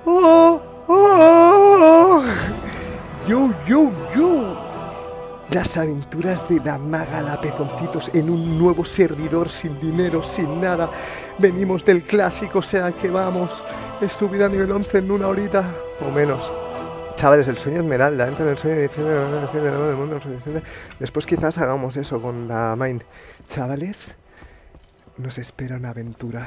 ¡Oh! ¡Oh! ¡Yo, yo, yo! Las aventuras de la maga la Pezoncitos en un nuevo servidor sin dinero, sin nada. Venimos del clásico, o sea que vamos. Es subir a nivel 11 en una horita o menos. Chavales, el sueño esmeralda, entra en el sueño de diciembre del mundo suficiente. Después quizás hagamos eso con la Mind. Chavales, nos espera una aventura.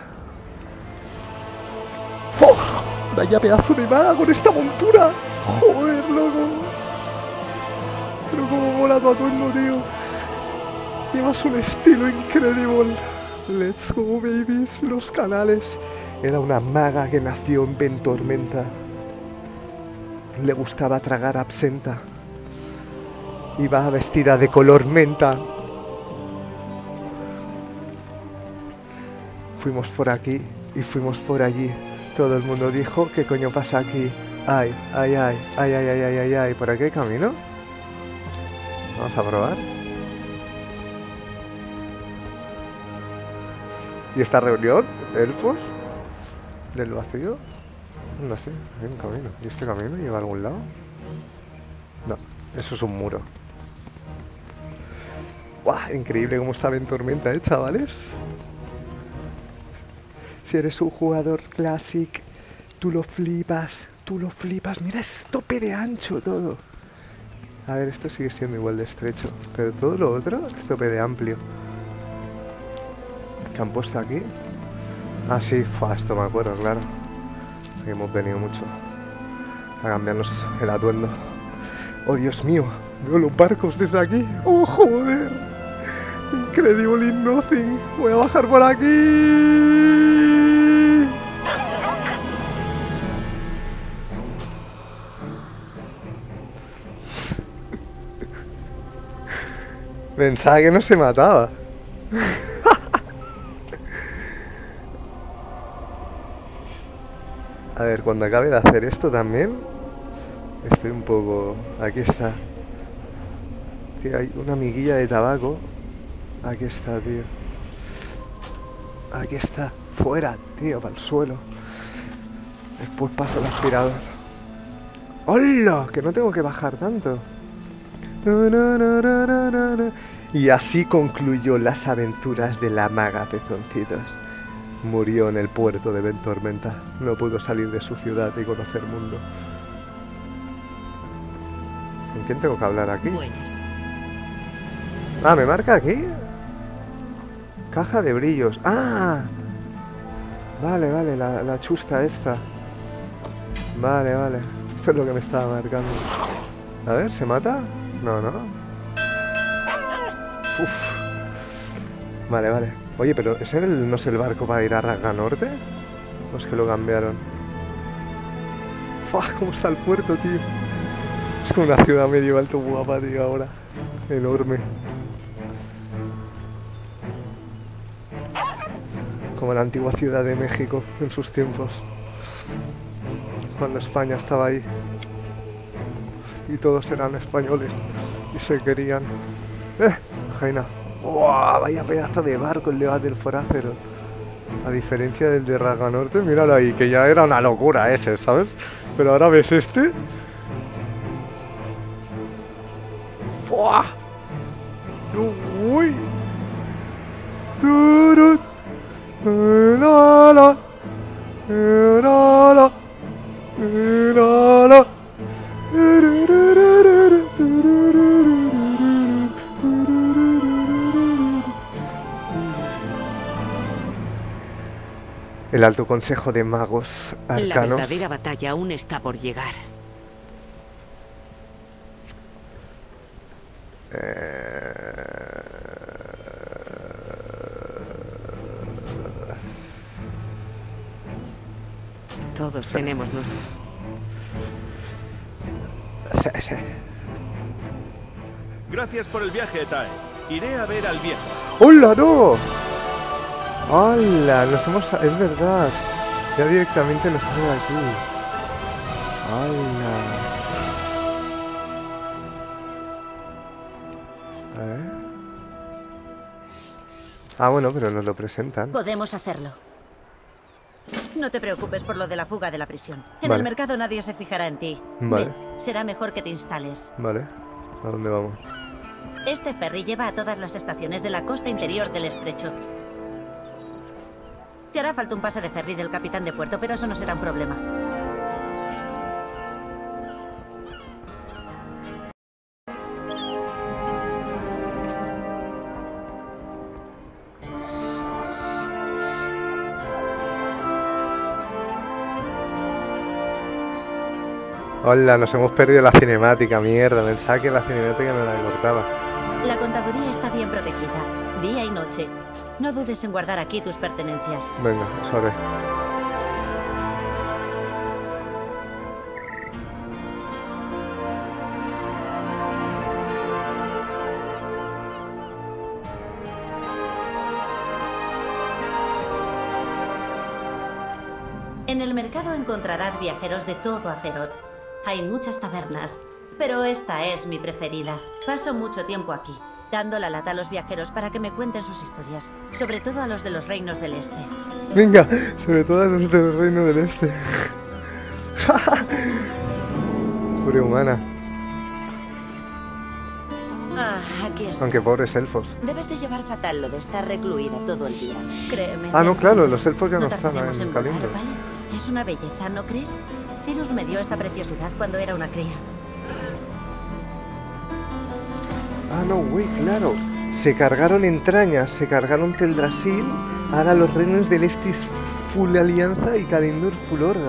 ¡Oh! Vaya pedazo de maga con esta montura. Joder, loco. Pero como mola tu atuendo, tío. Llevas un estilo increíble. Let's go, babies. Los canales. Era una maga que nació en Ventormenta. Le gustaba tragar absenta. Iba vestida de color menta. Fuimos por aquí y fuimos por allí. Todo el mundo dijo, ¿qué coño pasa aquí? Ay, ay, ay, ay, ay, ay, ay, ay, ay. ¿Por aquí hay camino? Vamos a probar. ¿Y esta reunión? ¿Elfos? ¿Del vacío? No sé, hay un camino. ¿Y este camino lleva a algún lado? No, eso es un muro. ¡Buah! Increíble cómo está Ventormenta, chavales. Si eres un jugador Classic, tú lo flipas, tú lo flipas. Mira, es tope de ancho todo. A ver, esto sigue siendo igual de estrecho, pero todo lo otro es tope de amplio. ¿Qué han puesto aquí? Ah, sí, esto me acuerdo, claro. Aquí hemos venido mucho a cambiarnos el atuendo. ¡Oh, Dios mío! Veo los barcos desde aquí. ¡Oh, joder! Incredible nothing. Voy a bajar por aquí. Pensaba que no se mataba. A ver, cuando acabe de hacer esto también estoy un poco... Aquí está. Tío, hay una miguilla de tabaco. Aquí está, tío. Aquí está. Fuera, tío, para el suelo. Después paso el aspirador. ¡Hola! Que no tengo que bajar tanto. Y así concluyó las aventuras de la maga Pezoncitos. Murió en el puerto de Ventormenta. No pudo salir de su ciudad y conocer mundo. ¿Con quién tengo que hablar aquí? Buenas. Ah, ¿me marca aquí? Caja de brillos. ¡Ah! Vale, vale, la chusta esta. Vale, vale. Esto es lo que me estaba marcando. A ver, ¿se mata? No, no. Uf. Vale, vale. Oye, pero ¿ese no es el barco para ir a Raganorte? ¿O es que lo cambiaron? ¡Fua! ¿Cómo está el puerto, tío? Es como una ciudad medieval todo guapa, tío, ahora. Enorme. Como la antigua Ciudad de México en sus tiempos. Cuando España estaba ahí. Y todos eran españoles. Y se querían. Jaina. ¡Wow! Vaya pedazo de barco el de Battle for Azeroth. A diferencia del de Raganorte, míralo ahí, que ya era una locura ese, ¿sabes? Pero ahora ves este. ¡Fua! ¡Uy! ¡Turut! ¡La la! ¡La la! ¡La la! El Alto Consejo de Magos Arcanos. La verdadera batalla aún está por llegar. Todos tenemos nuestro... Sí. Gracias por el viaje, Tae. Iré a ver al viejo. ¡Hola, no! ¡Hola! Nos hemos... Es verdad. Ya directamente nos trae aquí. ¡Hola! A ver. Ah, bueno, pero nos lo presentan. Podemos hacerlo. No te preocupes por lo de la fuga de la prisión. En Vale. el mercado nadie se fijará en ti. Vale. Ven, será mejor que te instales. Vale. ¿A dónde vamos? Este ferry lleva a todas las estaciones de la costa interior del estrecho. Te hará falta un pase de ferry del capitán de puerto, pero eso no será un problema. Hola, nos hemos perdido la cinemática, mierda. Pensaba que la cinemática no la cortaba. La contaduría está bien protegida, día y noche. No dudes en guardar aquí tus pertenencias. Venga, sobre. En el mercado encontrarás viajeros de todo Azeroth. Hay muchas tabernas, pero esta es mi preferida. Paso mucho tiempo aquí, dando la lata a los viajeros para que me cuenten sus historias, sobre todo a los de los reinos del este. Venga, sobre todo a los del Reino del Este. Pura humana. Ah, aquí estás. Aunque pobres elfos. Debes de llevar fatal lo de estar recluida todo el día. Créeme. Ah, no, te claro, entiendo. los elfos ya no están tardaremos en en volar, Kalimdor. ¿vale? Es una belleza, ¿no crees? Cyrus me dio esta preciosidad cuando era una cría. Ah, no, güey, claro. Se cargaron entrañas, se cargaron Teldrassil. Ahora los reinos del Este es full alianza y Kalimdor full horda.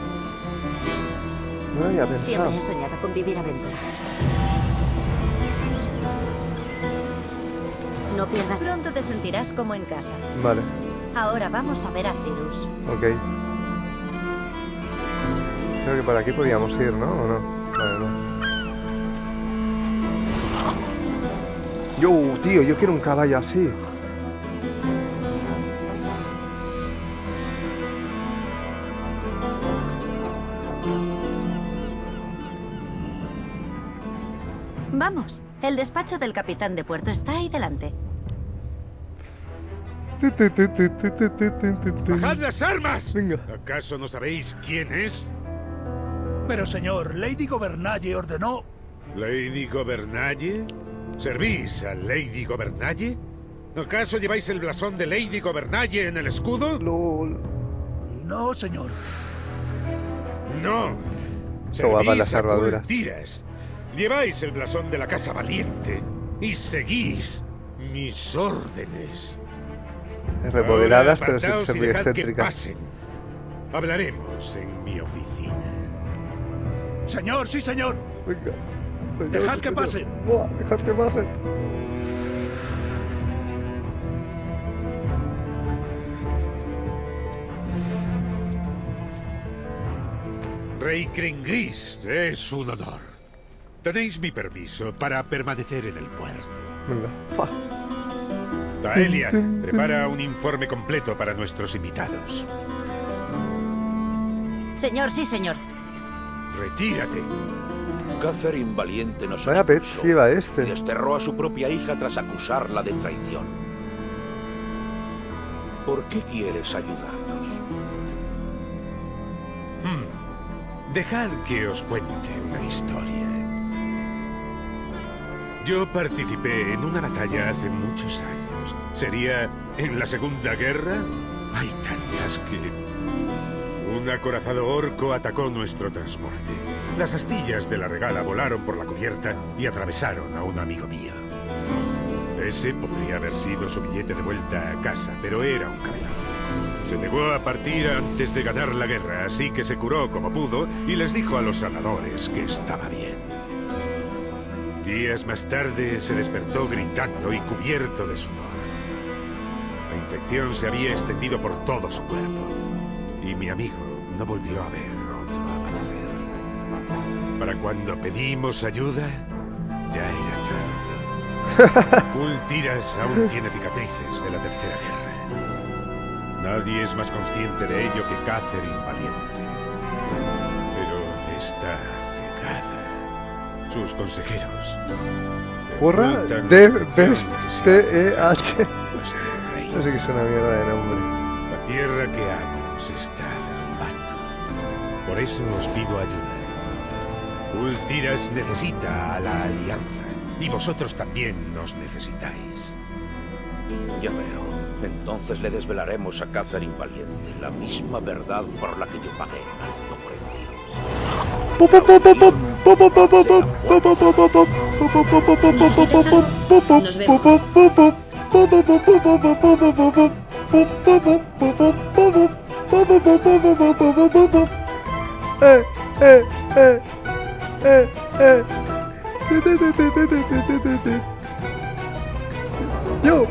No lo había pensado. Siempre he soñado con vivir aventuras. No pierdas. Pronto te sentirás como en casa. Vale, Ahora vamos a ver a Cyrus. ok. Creo que por aquí podíamos ir, ¿no? ¿O no? Vale, no. Yo, tío, yo quiero un caballo así. Vamos, el despacho del capitán de puerto está ahí delante. ¡Bajad las armas! Venga. ¿Acaso no sabéis quién es? Pero señor, Lady Gobernalle ordenó... ¿Lady Gobernalle? ¿Servís a Lady Gobernalle? ¿Acaso lleváis el blasón de Lady Gobernalle en el escudo? LOL. No, señor. No. Son guapas las Servís a armaduras. Cultiras. Lleváis el blasón de la Casa Valiente y seguís mis órdenes. Remodeladas, Ahora pero sin apartaos ser y muy dejad que excéntricas. pasen. Hablaremos en mi oficina. Señor, sí, señor. Venga. Señor, Dejad que señor. pasen. Buah, dejad que pasen. Rey Cringris, es un honor. Tenéis mi permiso para permanecer en el puerto. Venga. Fa. Taelia, prepara un informe completo para nuestros invitados. Señor, sí, señor. Retírate. Catherine Valiente nos Vaya pets expulsó lleva y este. desterró a su propia hija tras acusarla de traición. ¿Por qué quieres ayudarnos? Dejad que os cuente una historia. Yo participé en una batalla hace muchos años. ¿Sería en la Segunda Guerra? Hay tantas que... Un acorazado orco atacó nuestro transporte. Las astillas de la regala volaron por la cubierta y atravesaron a un amigo mío. Ese podría haber sido su billete de vuelta a casa, pero era un cabezón. Se negó a partir antes de ganar la guerra, así que se curó como pudo y les dijo a los sanadores que estaba bien. Días más tarde se despertó gritando y cubierto de sudor. La infección se había extendido por todo su cuerpo y mi amigo no volvió a ver otro amanecer. Para cuando pedimos ayuda, ya era tarde. Cultiras aún tiene cicatrices de la Tercera Guerra. Nadie es más consciente de ello que Catherine Valiente. Pero está cegada. Sus consejeros... Porra ocultan de la infección que se Best TEH. nuestro rey. No sé qué es una mierda de nombre. La tierra que amo se está derrumbando. Por eso os pido ayuda. Ultiras necesita a la Alianza. Y vosotros también nos necesitáis. Ya veo. Entonces le desvelaremos a Catherine Valiente la misma verdad por la que yo pagué alto Yo.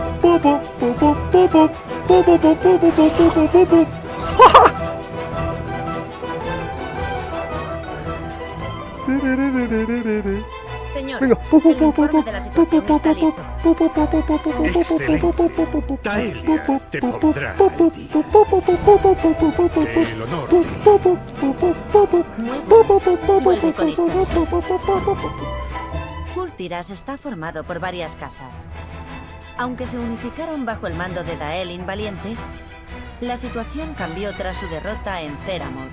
Señor, Venga. el informe de la situación está listo. Excelente. Taelia te pondrá al día. Que el honor te Muy buenas. Vuelve con historias. Kultiras está formado por varias casas. Aunque se unificaron bajo el mando de Daelin Valiente, la situación cambió tras su derrota en Theramore.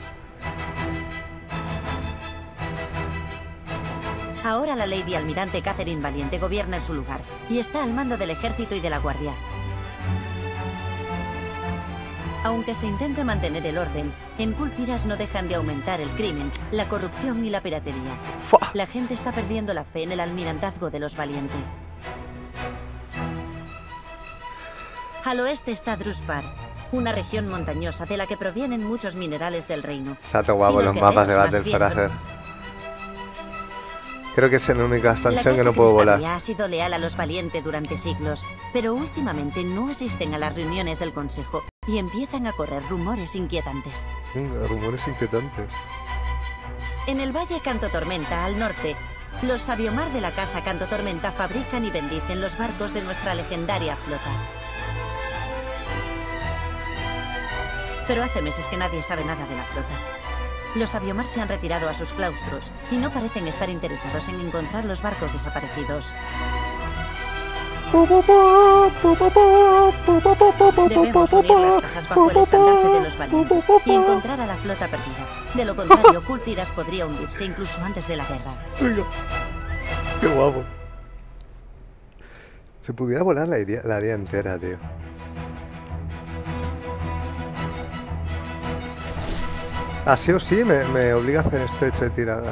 Ahora la Lady Almirante Catherine Valiente gobierna en su lugar y está al mando del ejército y de la guardia. Aunque se intente mantener el orden, en Kultiras no dejan de aumentar el crimen, la corrupción y la piratería. La gente está perdiendo la fe en el almirantazgo de los Valiente. Al oeste está Druspar, una región montañosa de la que provienen muchos minerales del reino. Está todo guapo Y los guerreros mapas de más Battlefarager. fieros. Creo que es la única La expansión que Casa no puedo volar. Cristalia ha sido leal a los Valiente durante siglos, pero últimamente no asisten a las reuniones del Consejo y empiezan a correr rumores inquietantes. Rumores inquietantes. En el Valle Canto Tormenta, al norte, los Sabiomar de la Casa Canto Tormenta fabrican y bendicen los barcos de nuestra legendaria flota. Pero hace meses que nadie sabe nada de la flota. Los Sabiomar se han retirado a sus claustros y no parecen estar interesados en encontrar los barcos desaparecidos. Debemos unir las casas bajo el estandarte de los Valiente y encontrar a la flota perdida. De lo contrario, Kultiras podría hundirse incluso antes de la guerra. Venga. Qué guapo. Se pudiera volar la área entera, tío. Ah, sí o sí, me obliga a hacer estrecho de tiradarde.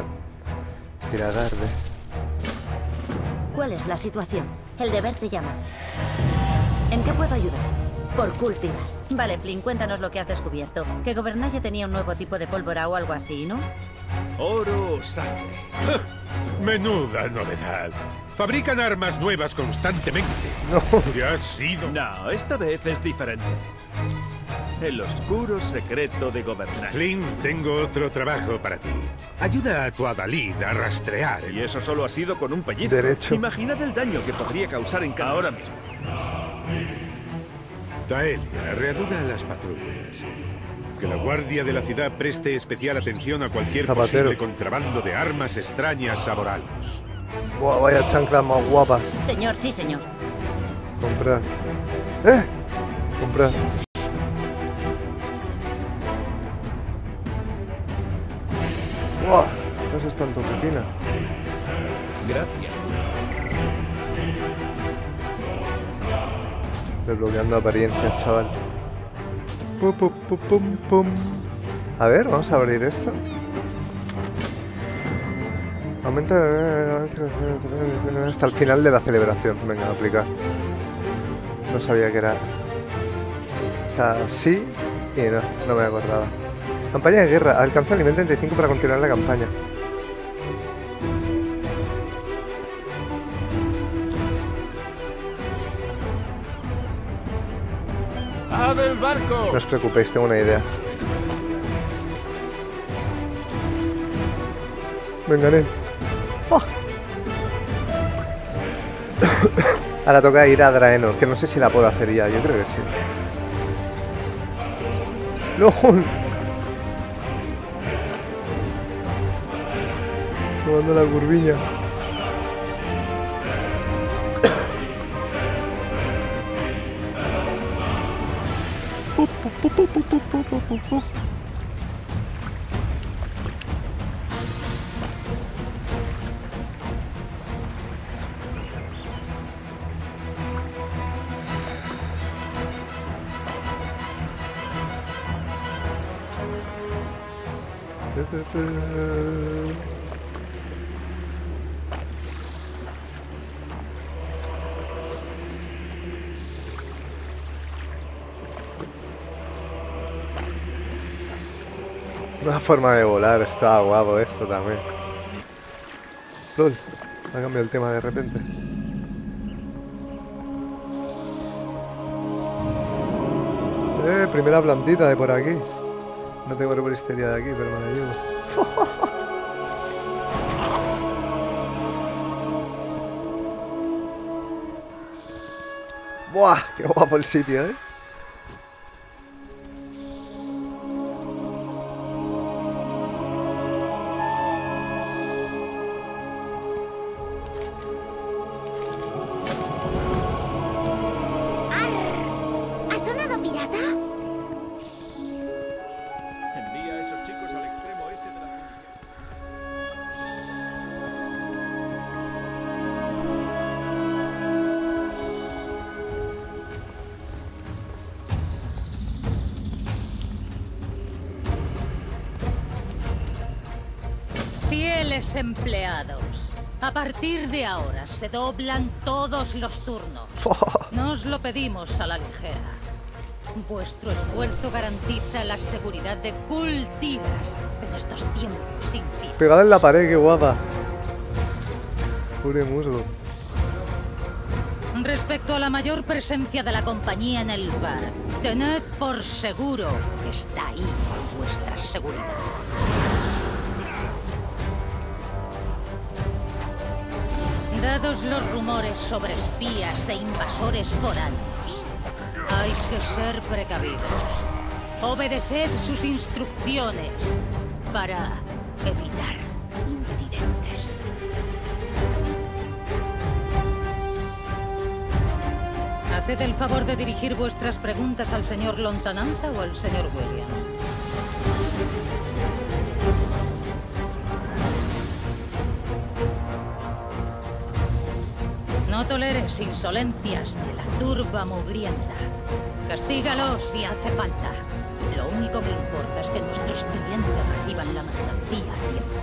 ¿Cuál es la situación? El deber te llama. ¿En qué puedo ayudar? Por Kultiras. Vale, Flynn, cuéntanos lo que has descubierto. Que Gobernalle tenía un nuevo tipo de pólvora o algo así, ¿no? Oro o sangre. Menuda novedad. Fabrican armas nuevas constantemente. No. ¿Ya has sido? No, esta vez es diferente. El oscuro secreto de gobernar. Flynn, tengo otro trabajo para ti. Ayuda a tu Adalid a rastrear. Y eso solo ha sido con un pellizco. Derecho. Imaginad el daño que podría causar en cada ahora mismo. Taelia, reanuda las patrullas. Que la guardia de la ciudad preste especial atención a cualquier Zapatero. posible contrabando de armas extrañas a Boralos. Buah, vaya chanclas más guapas. Señor, sí, señor. Comprar. Comprar. Buah, estas están todo pepina. Gracias. Desbloqueando apariencias, chaval. Pum, pum, pum, pum, pum. A ver, vamos a abrir esto. Aumenta hasta el final de la celebración. Venga, a aplicar. No sabía que era. O sea, sí y no, no me acordaba. Campaña de guerra. Alcanza el nivel 35 para continuar la campaña. ¡Ad el barco! No os preocupéis, tengo una idea. Venga, Nen. ¡Fua! Ahora toca ir a Draenor, que no sé si la puedo hacer ya, yo creo que sí. ¡No! Tomando la curviña. Una forma de volar, está guapo esto también. LOL, ha cambiado el tema de repente. Primera plantita de por aquí. No tengo herboristería de aquí, pero me la llevo. ¡Buah! ¡Qué guapo el sitio, eh! ¿Ha sonado pirata? Envía a esos chicos al extremo oeste de la jungla. Fieles empleados, a partir de ahora se doblan todos los turnos. No os lo pedimos a la ligera. Vuestro esfuerzo garantiza la seguridad de Cultigas en estos tiempos inciertos. Pegada en la pared, qué guapa. Pure musgo. Respecto a la mayor presencia de la compañía en el lugar, tened por seguro que está ahí por vuestra seguridad. Dados los rumores sobre espías e invasores foráneos, hay que ser precavidos. Obedeced sus instrucciones para evitar incidentes. Haced el favor de dirigir vuestras preguntas al señor Lontananza o al señor Williams. No toleres insolencias de la turba mugrienta. Castígalos si hace falta. Lo único que importa es que nuestros clientes reciban la mercancía a tiempo.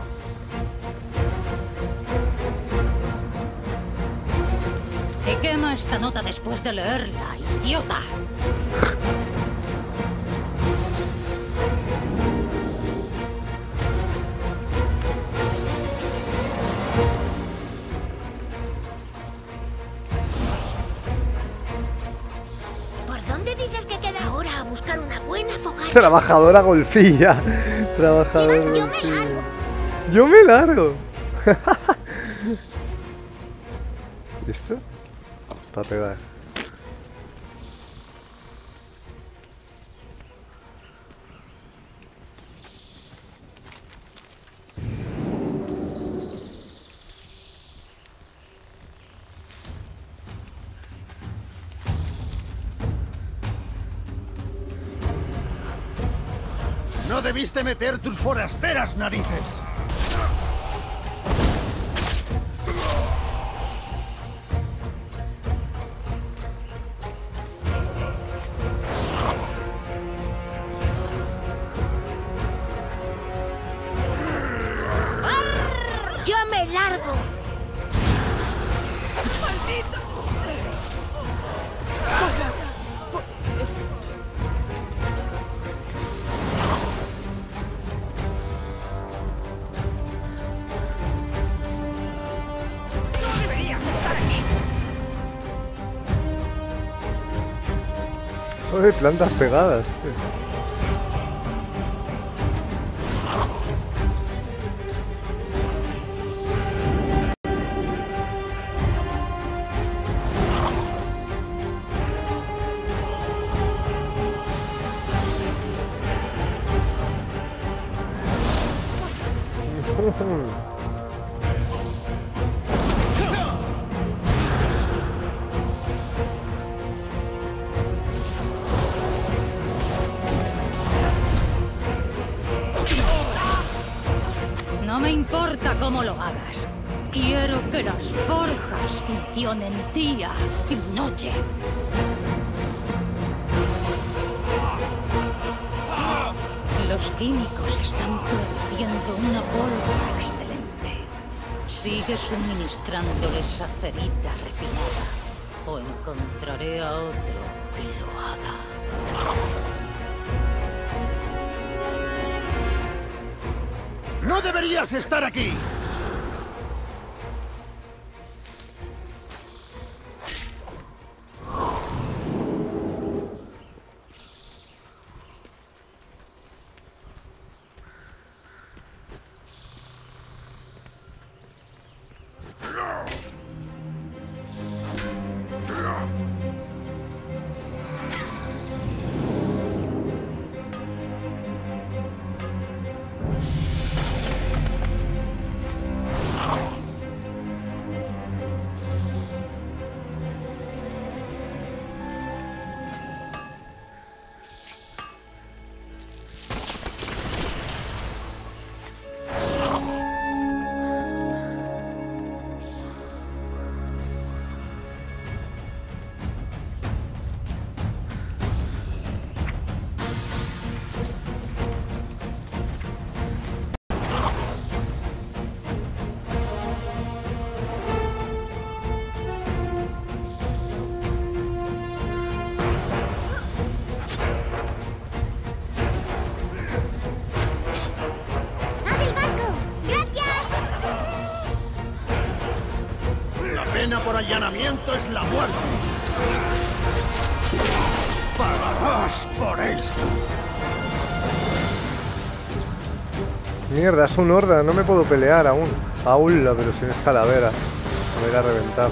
Y quema esta nota después de leerla, idiota. Trabajadora golfilla. Trabajadora golfilla. Yo me largo. ¿Listo? Para pegar. No debiste meter tus forasteras narices. ¡Yo me largo! Joder, plantas pegadas. No me importa cómo lo hagas. Quiero que las forjas funcionen día y noche. Los químicos están produciendo una pólvora excelente. Sigue suministrándoles acerita refinada o encontraré a otro que lo haga. ¡No deberías estar aquí! Por allanamiento es la muerte. Pagarás por esto. Mierda, es un horda, no me puedo pelear aún. Aún, pero sin es calavera. Me voy a reventar.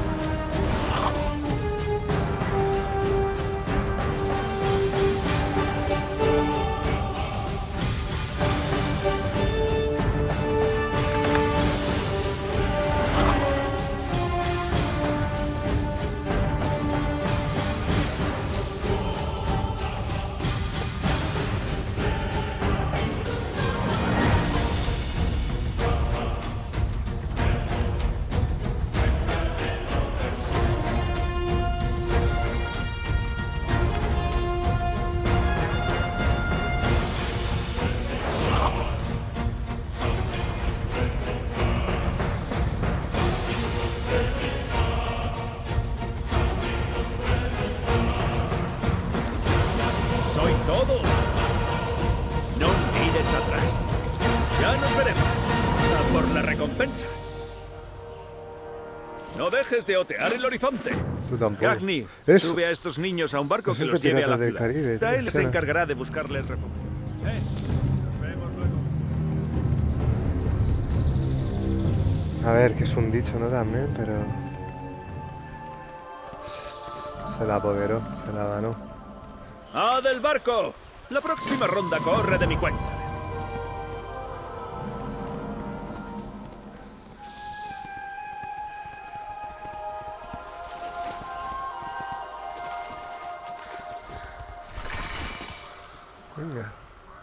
No dejes de otear el horizonte. Tú tampoco. Gagny, sube a estos niños a un barco que los lleve a la ciudad. Él se encargará de buscarles refugio. Nos vemos luego. A ver, que es un dicho, ¿no? También, pero... Se la apoderó, se la ganó. ¡Ah, del barco! La próxima ronda corre de mi cuenta. Venga.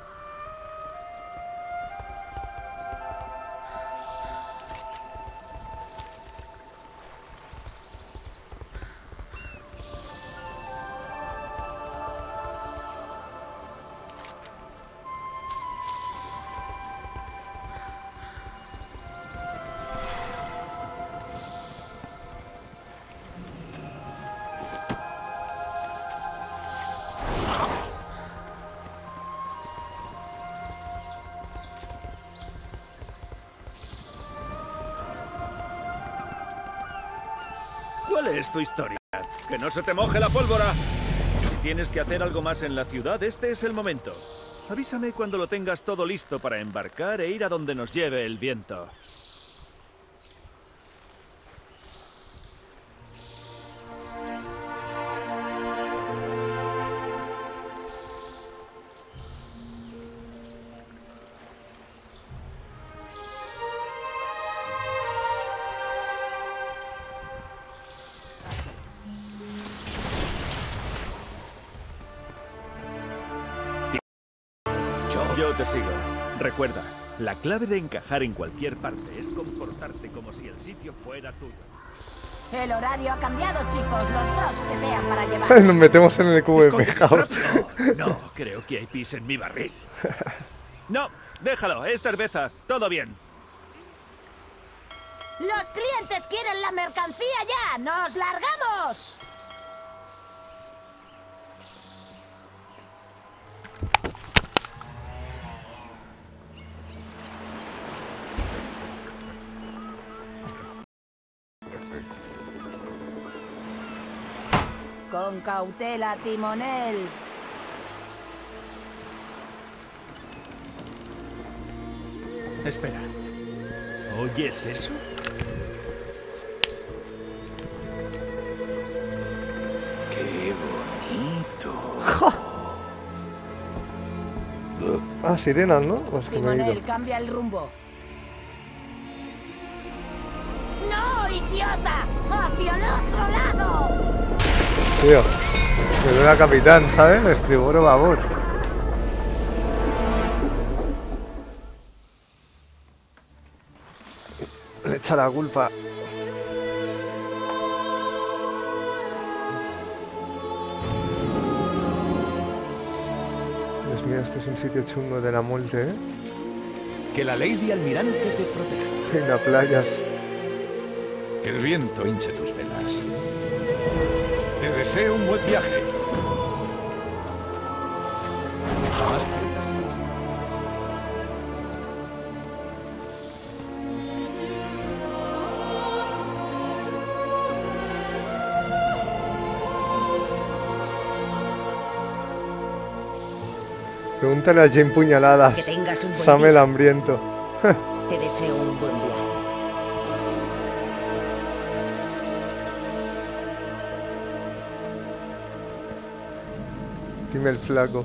¿Cuál es tu historia? ¡Que no se te moje la pólvora! Si tienes que hacer algo más en la ciudad, este es el momento. Avísame cuando lo tengas todo listo para embarcar e ir a donde nos lleve el viento. Yo te sigo. Recuerda, La clave de encajar en cualquier parte es comportarte como si el sitio fuera tuyo. El horario ha cambiado, chicos. Los dos que sean para llevar. Nos metemos en el cubo de pejaos. No, creo que hay pis en mi barril. No, déjalo, es cerveza. Todo bien. Los clientes quieren la mercancía ya. ¡Nos largamos! Con cautela, timonel. Espera. ¿Oyes eso? ¡Qué bonito! Ah, sirenas, ¿no? Los que me he Timonel, ido. cambia el rumbo. ¡No, idiota! ¡Hacia el otro lado! Tío, me veo a capitán, ¿sabes? Estribor o babor. Le echa la culpa. Dios mío, este es un sitio chungo de la muerte, ¿eh? Que la Lady Almirante te proteja. Peina playas. Que el viento hinche tus velas. Te deseo un buen viaje. Jamás pierdas de vista. Pregúntale a Jane Puñaladas. Que tengas un buen Sam el día. hambriento. Te deseo un buen viaje. Dime el flaco.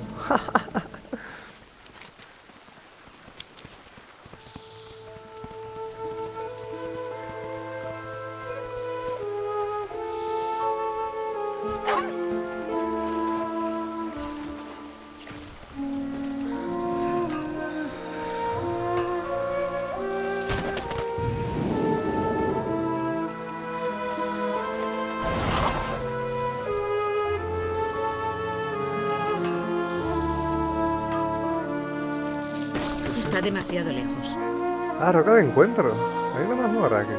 Está demasiado lejos. Ah, roca de encuentro. Hay una mazmorra aquí.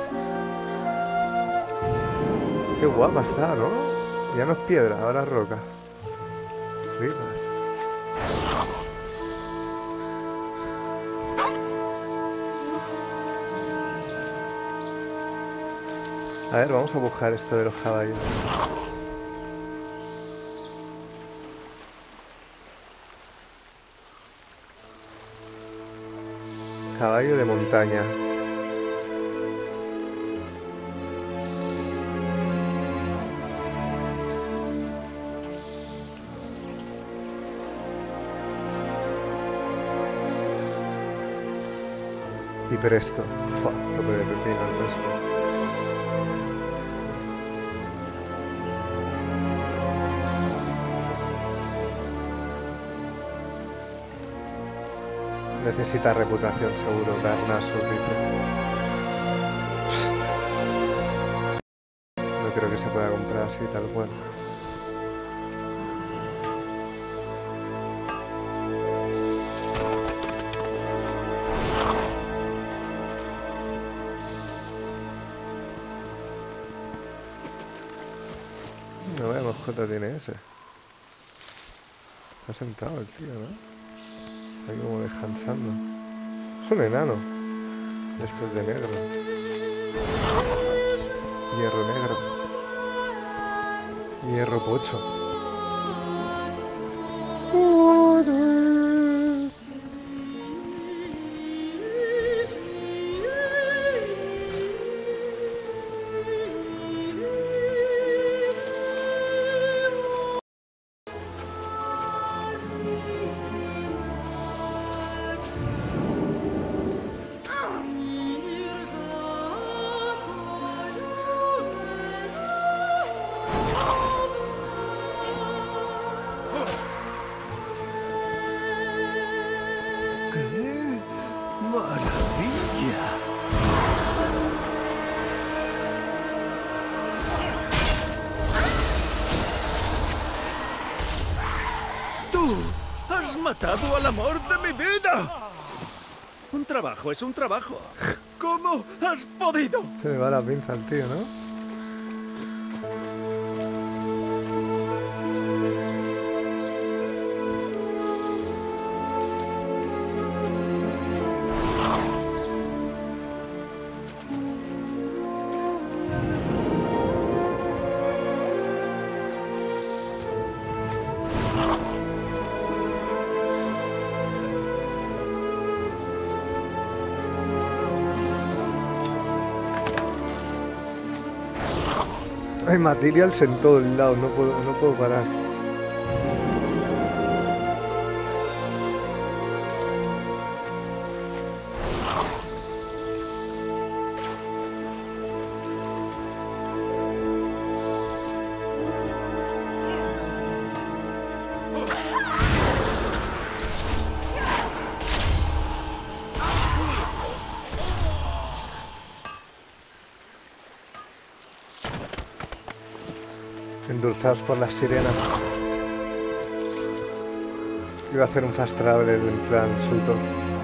Qué guapa está, ¿no? Ya no es piedra, ahora es roca. Rimas. A ver, vamos a buscar esto de los caballos. Caballo de montaña. Y presto. Fua, tope de pepino el presto. Necesita reputación, seguro, Darnaso, dice. No creo que se pueda comprar así, tal cual. No veamos cuánto tiene ese. Está sentado el tío, ¿no? Ahí como descansando. Es un enano. Esto es de negro. Hierro negro. Hierro pocho. matado al amor de mi vida! Un trabajo es un trabajo. ¿Cómo has podido? Se le va la pinza al tío, ¿no? Hay materials en todos lados, no puedo parar. Endulzados por las sirenas. Iba a hacer un fast travel en plan Sutor.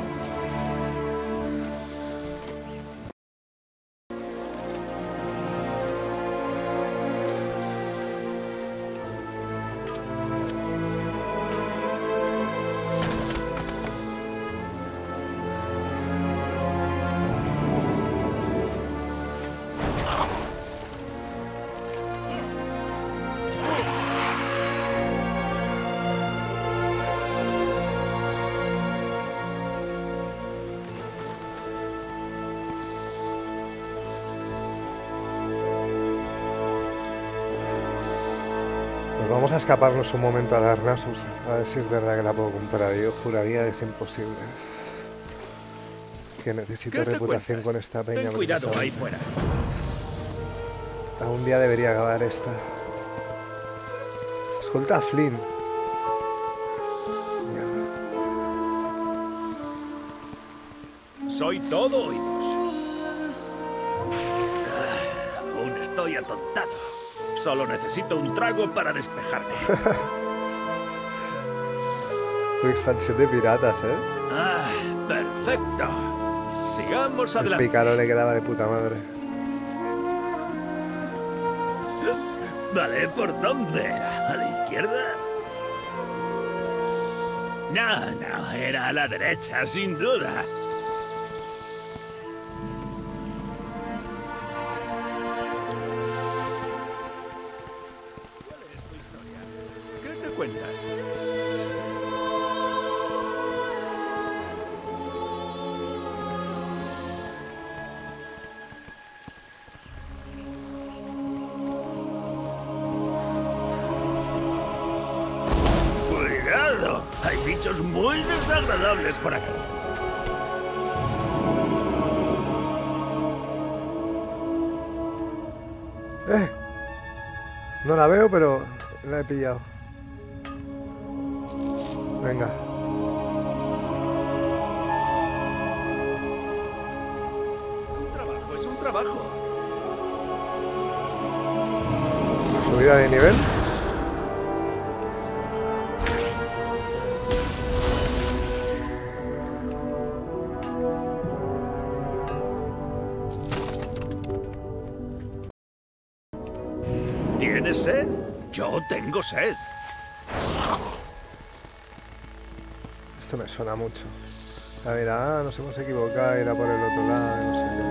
Vamos a escaparnos un momento a Darnassus, a ver si es verdad que la puedo comprar. Yo juraría que es imposible. Que necesito reputación con esta peña. Ten cuidado ahí fuera. Algún día debería acabar esta. Escolta a Flynn. Soy todo oídos. Aún estoy atontado. Solo necesito un trago para despejarme. Una expansión de piratas, ¿eh? Ah, perfecto. Sigamos El adelante. pícaro le quedaba de puta madre. Vale, ¿por dónde era? ¿A la izquierda? No, era a la derecha, sin duda. Cuentas. ¡Cuidado! Hay bichos muy desagradables por aquí. No la veo, pero la he pillado. Venga. Un trabajo es un trabajo. Subida de nivel. ¿Tienes sed? Yo tengo sed. Esto me suena mucho. A ver, nos hemos equivocado, era por el otro lado, no sé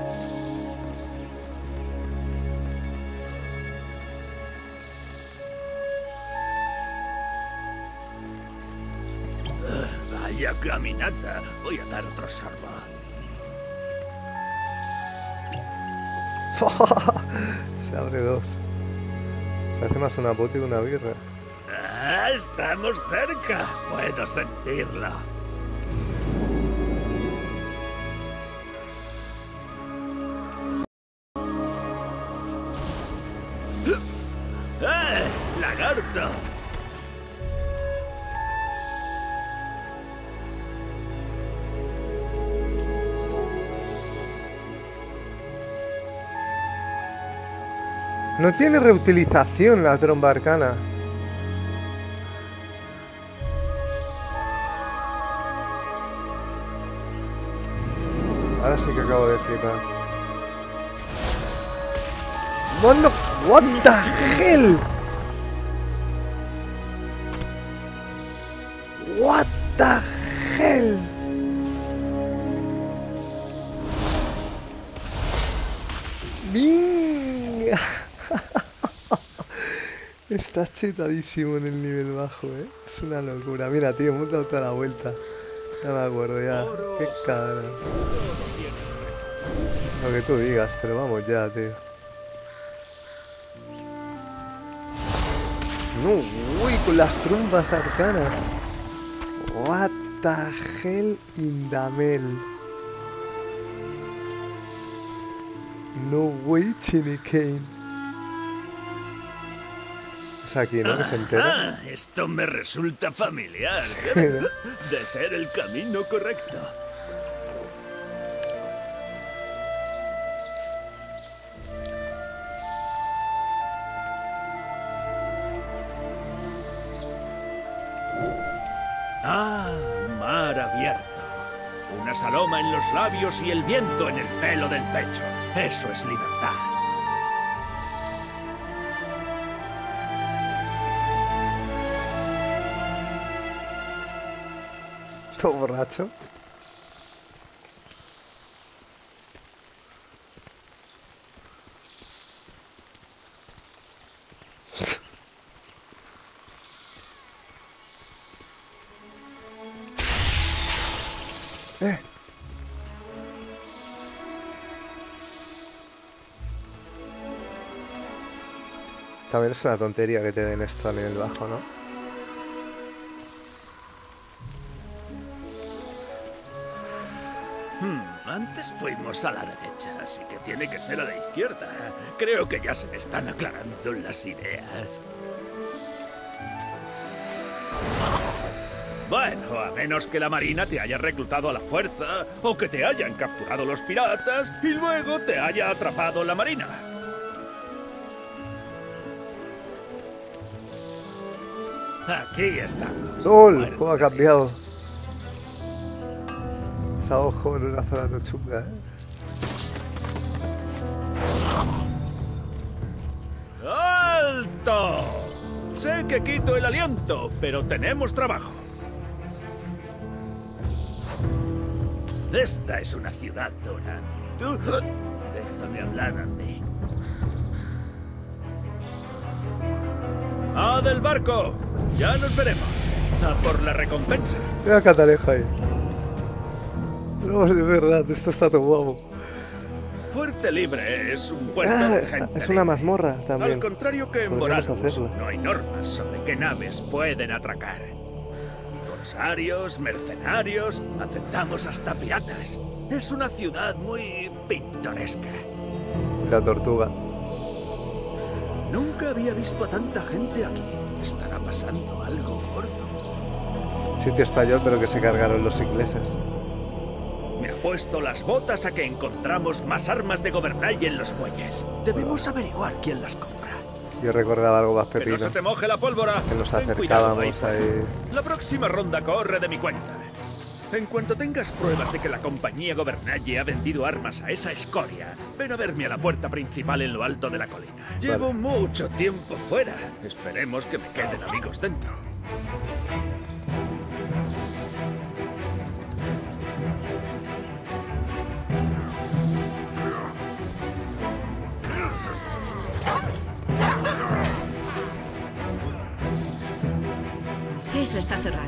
qué. Vaya caminata. Voy a dar otro sorbo. Se abre dos. Parece más una pota que una birra. Ah, estamos cerca. Puedo sentirlo. ¡Eh! ¡Lagarto! No tiene reutilización la tromba arcana. Ahora sí que acabo de flipar. ¡Bueno! ¡What the hell! ¡What the hell! ¡Venga! Está chetadísimo en el nivel bajo, ¿eh? Es una locura. Mira, tío, hemos dado toda la vuelta. No me acuerdo ya. Qué cabrón. Lo que tú digas, pero vamos ya, tío. No, uy, con las trompas arcanas. What the hell in the mel. No way, Chinny Kane. Es aquí, ¿no? Que se entera. Esto me resulta familiar. De ser el camino correcto. Mar abierto. Una saloma en los labios y el viento en el pelo del pecho. Eso es libertad. Todo borracho. También es una tontería que te den esto a nivel bajo, ¿no? Antes fuimos a la derecha, así que tiene que ser a la izquierda. Creo que ya se me están aclarando las ideas. Bueno, a menos que la Marina te haya reclutado a la fuerza, o que te hayan capturado los piratas y luego te haya atrapado la Marina. Aquí estamos. ¡Sol! ¿Cómo ha cambiado? Está ojo en una zona no chunga, ¿eh? ¡Alto! Sé que quito el aliento, pero tenemos trabajo. Esta es una ciudad dura. Tú, déjame hablar a mí. ¡Ah, del barco! Ya nos veremos. A por la recompensa. Mira Cataleja ahí. No, es verdad, esto está todo guapo. Fuerte Libre es un puerto de gente. Es una mazmorra también. Al contrario que en Boralus, no hay normas sobre qué naves pueden atracar. Corsarios, mercenarios, aceptamos hasta piratas. Es una ciudad muy pintoresca. La tortuga. Nunca había visto a tanta gente aquí. Estará pasando algo gordo. Sitio español, pero que se cargaron los ingleses. Me apuesto las botas a que encontramos más armas de Gobernai en los muelles. Debemos averiguar quién las compra. Yo recordaba algo más pepino. Que no se te moje la pólvora. Que nos acercábamos ahí. La próxima ronda corre de mi cuenta. En cuanto tengas pruebas de que la compañía Gobernai ha vendido armas a esa escoria, ven a verme a la puerta principal en lo alto de la colina. Vale. Llevo mucho tiempo fuera. Esperemos que me queden amigos dentro. Eso está cerrado.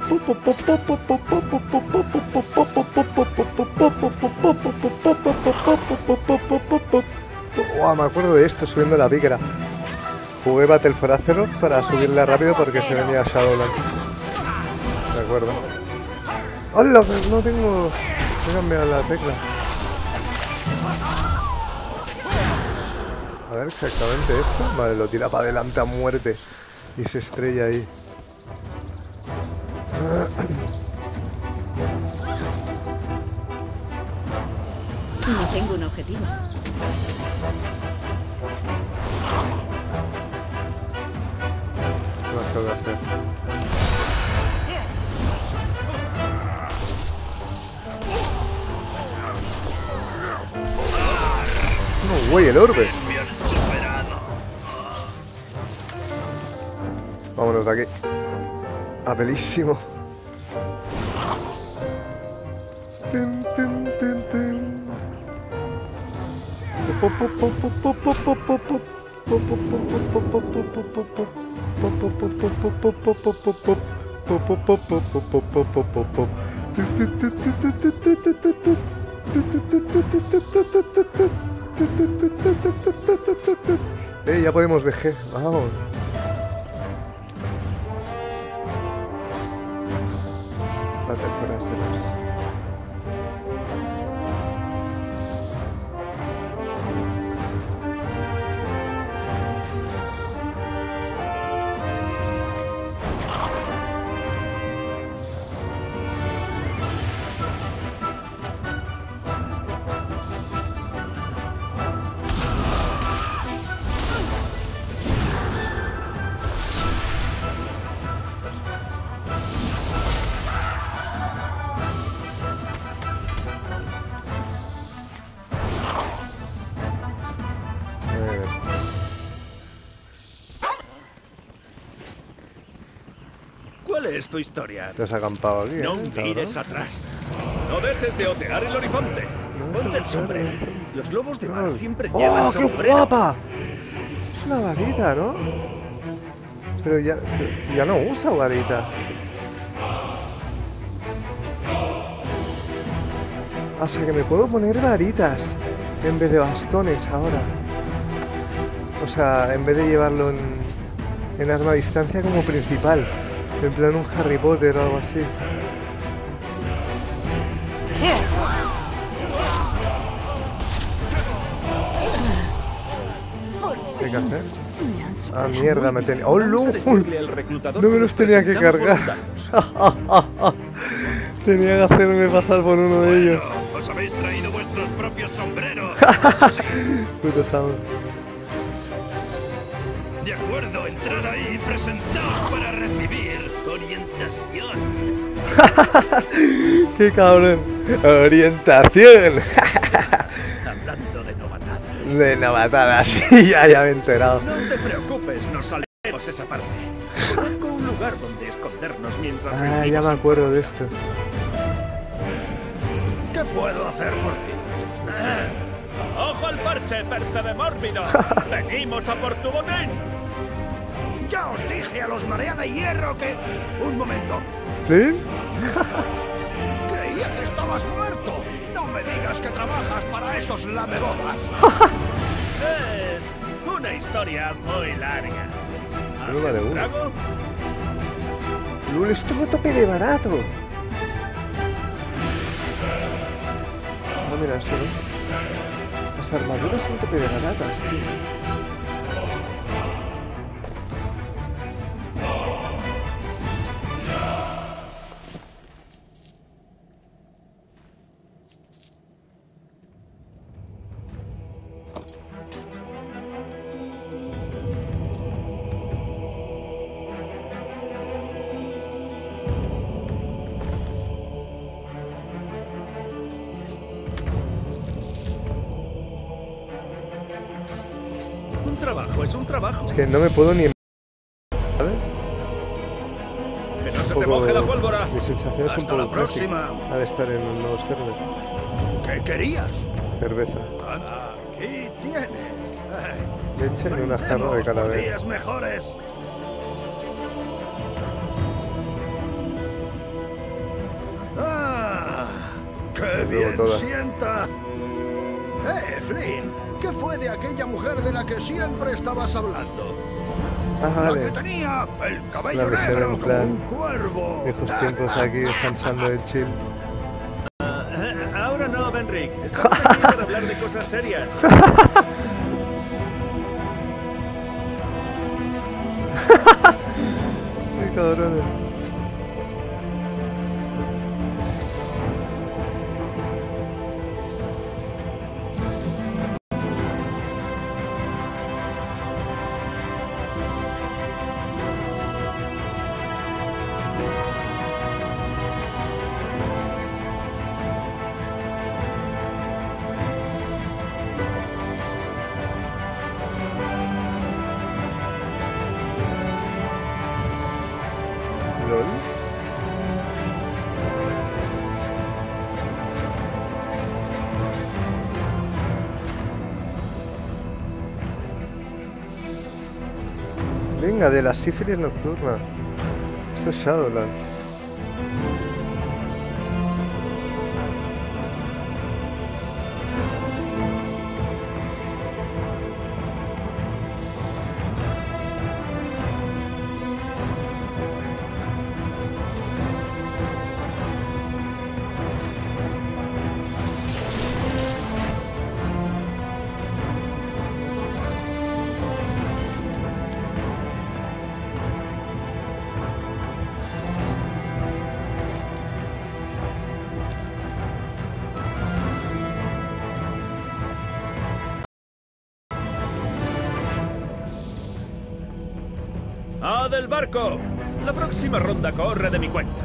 Oh, me acuerdo de esto, subiendo la pícara. Jugué Battle for Azeroth para subirla rápido porque se venía Shadowlands. De acuerdo. ¡Hola! No tengo... He cambiado la tecla. A ver exactamente esto. Vale, lo tira para adelante a muerte. Y se estrella ahí. No tengo un objetivo. ¿Qué más tengo que hacer? No, güey, el orbe. Vámonos de aquí. Apelísimo. Tin, tin, tin, tin. Ya podemos VG, vamos. Battle for Azeroth. ¿Cuál es tu historia? Te has acampado aquí, No mires atrás. No dejes de otear el horizonte. Ponte el sombrero. Los lobos de mar siempre llevan ¡Oh, qué sombrero. guapa! Es una varita, ¿no? Pero ya no usa varita. O sea que me puedo poner varitas en vez de bastones ahora. O sea, en vez de llevarlo en arma a distancia como principal. En plan un Harry Potter o algo así. ¿Qué hacer? Ah, mierda, me tenía... ¡Oh, no! No me los tenía que cargar. Tenía que hacerme pasar por uno de ellos. Os habéis traído vuestros propios sombreros. Puto Sam. De acuerdo, entrad ahí y presentaos para recibir orientación. ¡Qué cabrón! ¡Orientación! Hablando de novatadas. De novatadas, sí, ya me he enterado. No te preocupes, nos saltaremos esa parte. Conozco un lugar donde escondernos mientras... Ah, ya me acuerdo de esto. ¿Qué puedo hacer por ti? ¡Ojo al parche, percebe mórbido! ¡Venimos a por tu botín! Ya os dije a los Marea de Hierro que... Un momento. ¿Sí? Creía que estabas muerto. No me digas que trabajas para esos lamebotas. Es una historia muy larga. No vale uno. ¿Trago? ¡Lul, estuvo a tope de barato! Ah, mira, eso, ¿no? Las armaduras son tope de baratas, tío. Un trabajo es un trabajo. Es que no me puedo ni... ¿Sabes? Que no se te moje la pólvora. Mi sensación es un Hasta la poco clásica próxima. al estar en un nuevo server. ¿Qué querías? Cerveza. Aquí tienes. Leche en una jarra de Brindemos por calavera. días mejores. luego todas. Sienta! Flynn! ¿Qué fue de aquella mujer de la que siempre estabas hablando? Ah, vale. La que tenía el cabello La mesera negro en como plan un cuervo. viejos tiempos aquí descansando el chill. Ahora no, Benrick. Estamos aquí para hablar de cosas serias. ¡Qué cabrones! ¿Lol? Venga, de la sífilis nocturna. Esto es Shadowlands. ¡Ah, del barco! La próxima ronda corre de mi cuenta.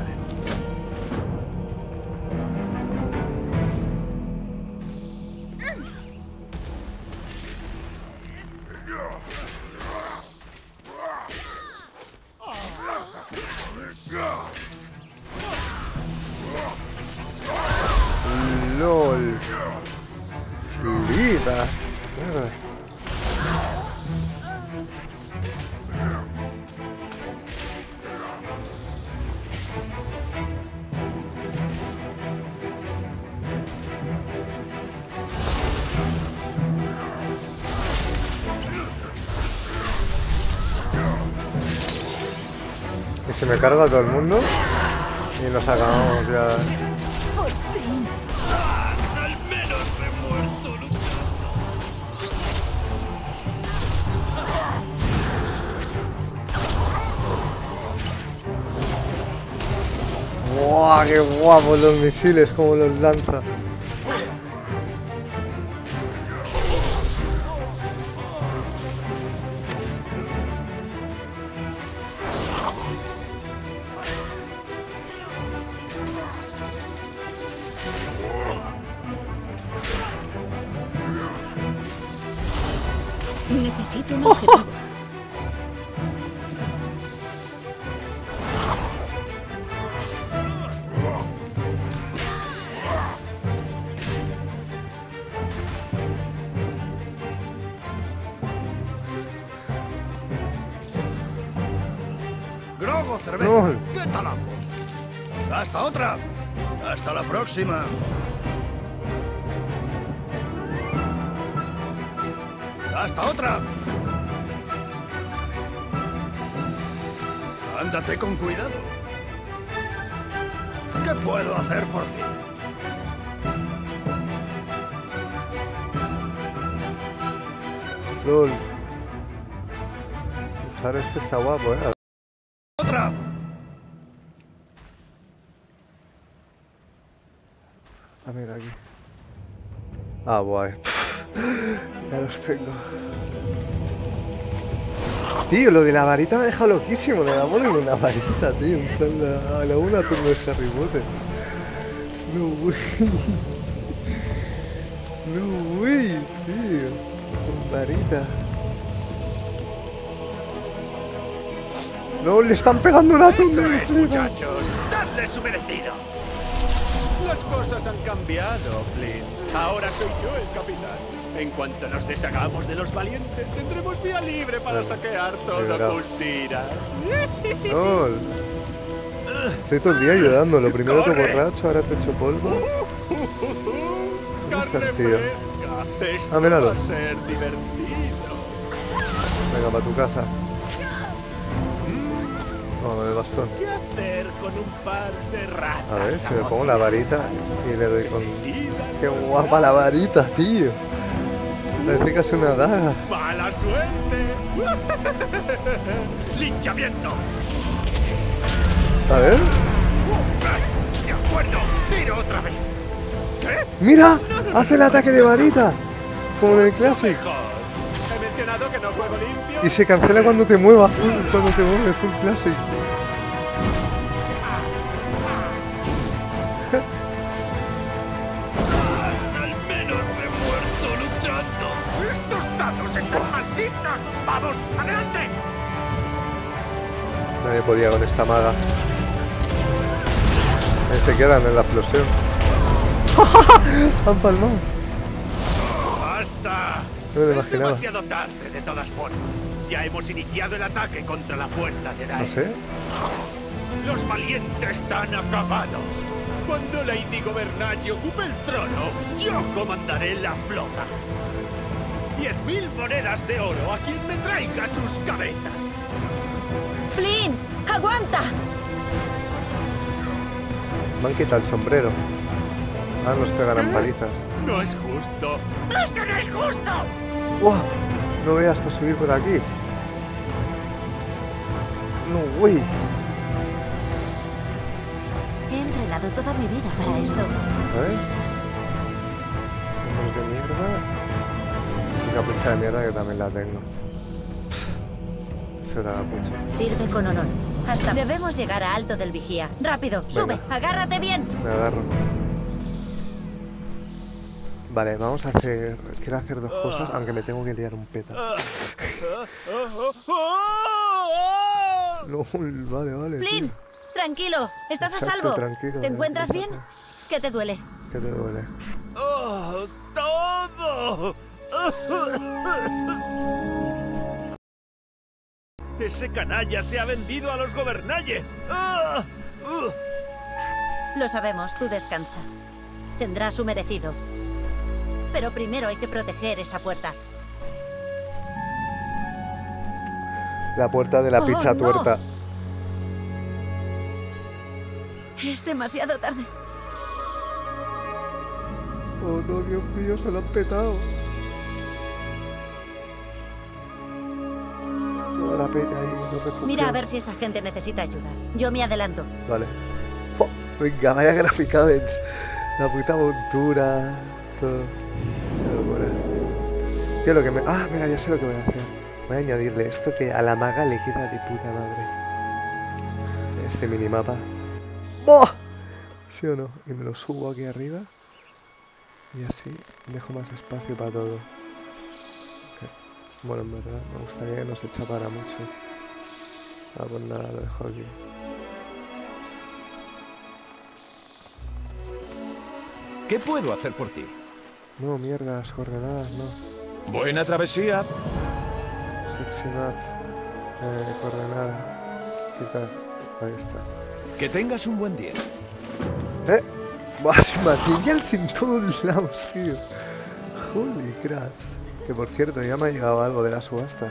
LOL. Fluida. Mierda. Y se me carga todo el mundo y nos acabamos ya. ¡Al menos me he muerto luchando! ¡Buah, qué guapos los misiles! Como los lanza. Necesito un objetivo. Grogo, cerveza. No. ¿Qué tal ambos? ¡Hasta otra! ¡Hasta la próxima! ¡Hasta otra! Ándate con cuidado. ¿Qué puedo hacer por ti? LOL. El faro este está guapo, ¡Otra! Ah, mira aquí. Ah, guay. Ya los tengo. Tío, lo de la varita me ha dejado loquísimo. Le damos en una varita, tío. En plan, a la una turno de Harry Potter. No way. No way, tío. Con varita. No, le están pegando una ¡Eso turno. es, muchachos! ¡Dadle su merecido! Las cosas han cambiado, Flynn. Ahora soy yo el capitán. En cuanto nos deshagamos de los valientes, tendremos vía libre para saquear todo Cultiras. No. Estoy todo el día ayudando. Lo primero te borracho, ahora te echo polvo. ¿Dónde está ¡Carne el tío? fresca! Esto míralo. va a ser divertido. Venga, para tu casa. Toma el bastón. ¿Qué hacer con un par de ratas? A ver, si me pongo la varita y le doy con... ¡Qué guapa la varita, tío! Parece casi una daga. ¡Mala suerte! ¡Linchamiento! A ver. De acuerdo, tiro otra vez. ¿Qué? ¡Mira! ¡Hace el ataque de varita! Como en el Classic. Mejor. He mencionado que no juego limpio. Y se cancela cuando te muevas, cuando te mueves, full Classic. Al menos me he muerto luchando. ¡Estos dados están malditos! ¡Vamos, adelante! Nadie podía con esta maga. Ahí se quedan en la explosión. Han palmado. ¡Basta! No me lo Es imaginaba. demasiado tarde, de todas formas. Ya hemos iniciado el ataque contra la puerta de Dae. No sé. Los valientes están acabados. Cuando Lady Gobernante ocupe el trono, yo comandaré la flota. 10.000 monedas de oro a quien me traiga sus cabezas. ¡Flynn! ¡Aguanta! Me han quitado el sombrero. Ahora nos pegarán palizas. No es justo. ¡Eso no es justo! ¡Wow! No voy hasta subir por aquí. No, güey. He entrenado toda mi vida para esto. A ver. Unos de mierda. Y capucha de mierda que también la tengo. Prefiero la capucha. Sirve con honor. Hasta debemos llegar a Alto del Vigía. ¡Rápido! ¡Sube! ¡Agárrate bien! Me agarro. Vale, vamos a hacer... Quiero hacer dos cosas, aunque me tengo que liar un peta. No, vale, ¡Flynn! tío. Tranquilo, estás Exacto, a salvo. tranquilo, ¿Te encuentras bien? ¿Qué te duele? ¿Qué te duele? ¡Oh, todo! ¡Ese canalla se ha vendido a los Gobernalle! Lo sabemos, tú descansa. Tendrás su merecido. Pero primero hay que proteger esa puerta. La puerta de la pizza no. tuerta. Es demasiado tarde. Oh no, Dios mío, se lo han petado. No, la peta ahí, no refugio. Mira a ver si esa gente necesita ayuda. Yo me adelanto. Vale. Oh, venga, vaya graficadens. La puta montura. Todo. Qué locura. Tío, lo que me... Ah, mira, ya sé lo que voy a hacer. Voy a añadirle esto que a la maga le queda de puta madre. Este minimapa. ¡Oh! ¿Sí o no? Y me lo subo aquí arriba. Y así dejo más espacio para todo. Okay. Bueno, en verdad, me gustaría que no se chapara mucho. Ah, pues nada, lo dejo aquí. ¿Qué puedo hacer por ti? No, mierda, las coordenadas, no. Buena travesía. Sexy map. Coordenadas. Quitar. Ahí está. Que tengas un buen día. Más material sin todos lados, tío. Holy crap. Que por cierto, ya me ha llegado algo de la subasta.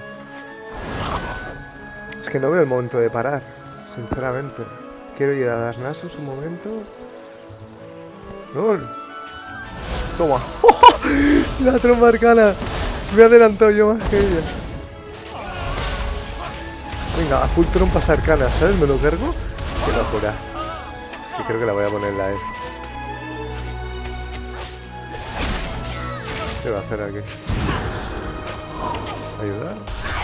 Es que no veo el momento de parar, sinceramente. Quiero ir a las Nasos un momento. No. Toma. La trompa arcana. Me he adelantado yo más que ella. Venga, a full trompas arcanas, ¿sabes? Me lo cargo. Qué locura. Es que creo que la voy a poner la E. ¿Qué va a hacer aquí? ¿Ayudar?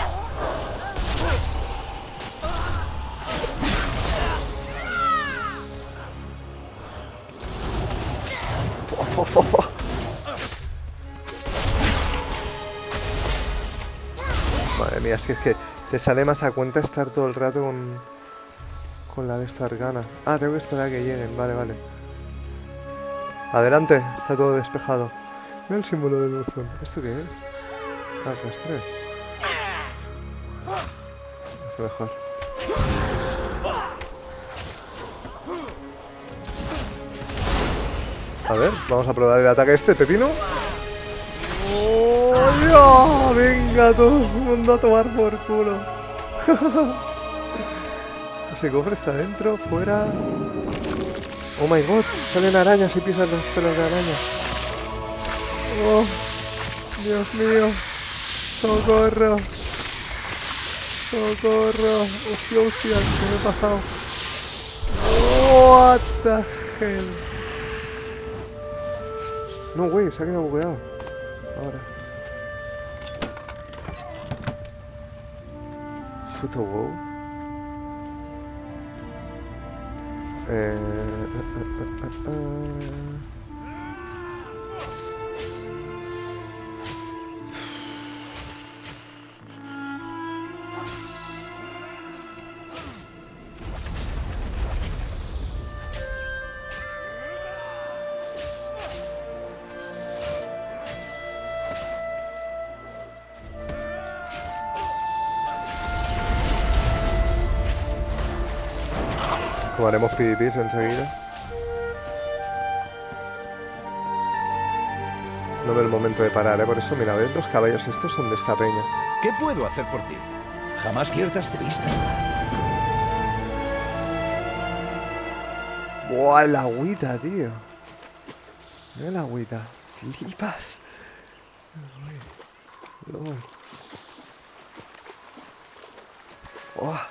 Madre mía, es que te sale más a cuenta estar todo el rato con la de esta arcana. Ah, tengo que esperar a que lleguen, vale. Adelante, está todo despejado. Mira el símbolo del buzón. ¿Esto qué es? Ah, rastreo. Es mejor. A ver, vamos a probar el ataque este, pepino. ¡Oh, Dios! Venga, todo el mundo a tomar por culo. Ese cofre está dentro, fuera. Oh my god, salen arañas y pisan las telas de araña. Oh, Dios mío. Socorro. Socorro. Hostia, hostia, ¿qué me ha pasado? What the hell. No, güey, se ha quedado bugueado. Ahora. Puto wow. Jugaremos PvPs enseguida. No veo el momento de parar, por eso, mira, ¿ves? Los caballos estos son de esta peña. ¿Qué puedo hacer por ti? Jamás pierdas de vista. ¡Buah, la agüita, tío! Mira la agüita. Flipas. ¡Buah!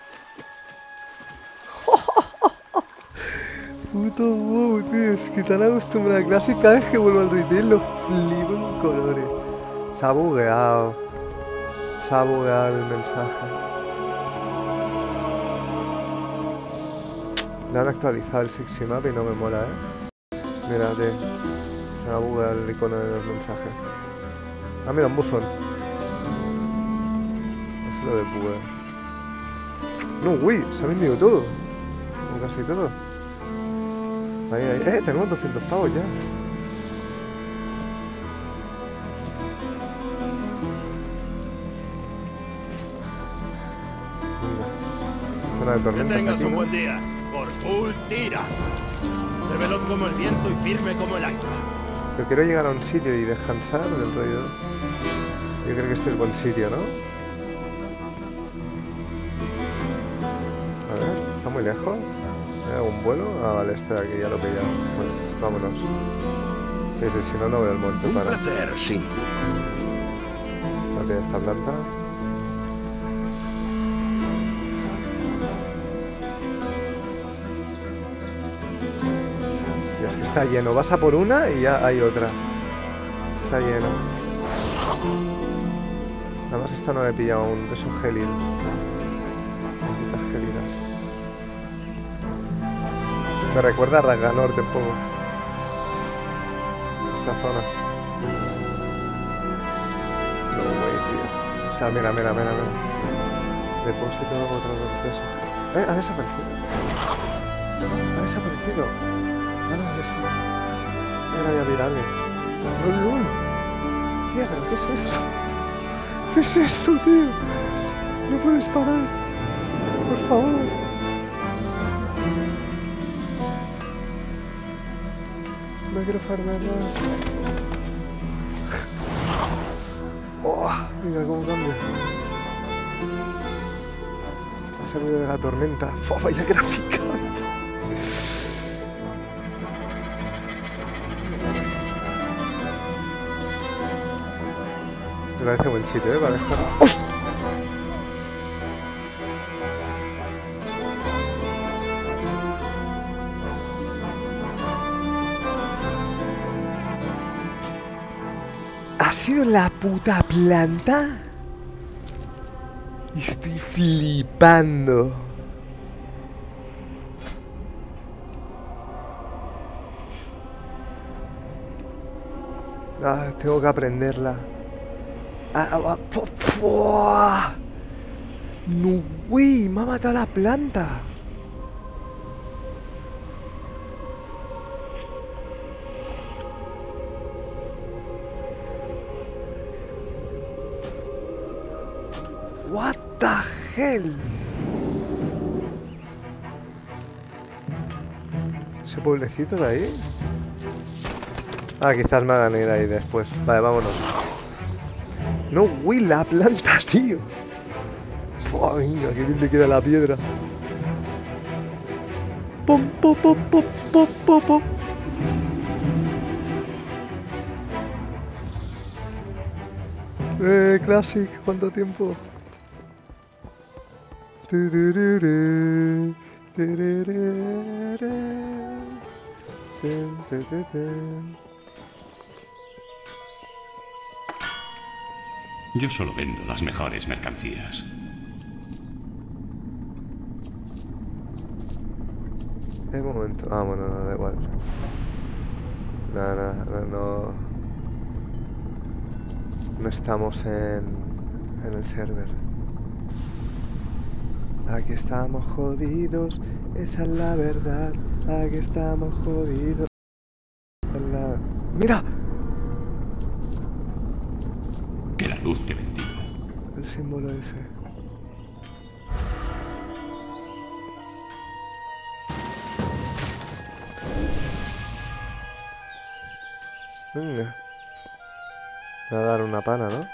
Puto wow, tío, es que tan acostumbrado a clase y cada vez que vuelvo al retail lo flipo en colores. Se ha bugueado. Se ha bugueado el mensaje. Le han actualizado el sexy map y no me mola, Mírate. Se ha bugueado el icono de los mensajes. Ah, mira, un buzón. Eso lo de bugueo. No, güey, se ha vendido todo. O casi todo. Ahí, ahí. Tenemos 200 pavos ya. Zona de tormentas. Que tengas aquí, un ¿no? buen día. Por full tiras. Sé veloz como el viento y firme como el ancla. Yo quiero llegar a un sitio y descansar del rollo. Yo creo que este es buen sitio, ¿no? A ver, ¿está muy lejos? ¿Hay algún vuelo? Ah, vale, este de aquí ya lo he pillado. Pues vámonos. Sí, sí, si no, no veo el monte para... Un placer, sí. Rápida esta planta. Tío, es que está lleno. Vas a por una y ya hay otra. Está lleno. Además esta no la he pillado aún. Eso es Gelid. Malditas Gelidas. Me recuerda a Ragnanorte un poco. Esta zona. No, güey, tío. O sea, mira. Depósito otro proceso. Ha desaparecido. Ha desaparecido. Ah, no, ya está. Era ya virales. ¡No! Tía, ¿pero qué es esto? ¿Qué es esto, tío? No puedes parar. Por favor. No quiero farmear nada. Oh, mira cómo cambia. Ha salido de la tormenta. ¡Oh, vaya gráfica! Me parece buen sitio, para dejar... ¡Hostia! ¿Ha sido la puta planta? Estoy flipando. Ah, tengo que aprenderla. No, güey, me ha matado la planta. What the hell? Ese pueblecito de ahí. Ah, quizás me hagan ir ahí después. Vale, vámonos. No, güey, la planta, tío. Fua, venga, qué bien le queda la piedra. Pom, pom, pom, pom, pom, pom, pom. Classic, ¿cuánto tiempo? Yo solo vendo las mejores mercancías. Un momento. Ah, bueno, no, da igual. No. No estamos en el server. Aquí estamos jodidos, esa es la verdad. Aquí estamos jodidos. ¡Mira! Que la luz te bendiga. El símbolo ese. Venga. Me va a dar una pana, ¿no?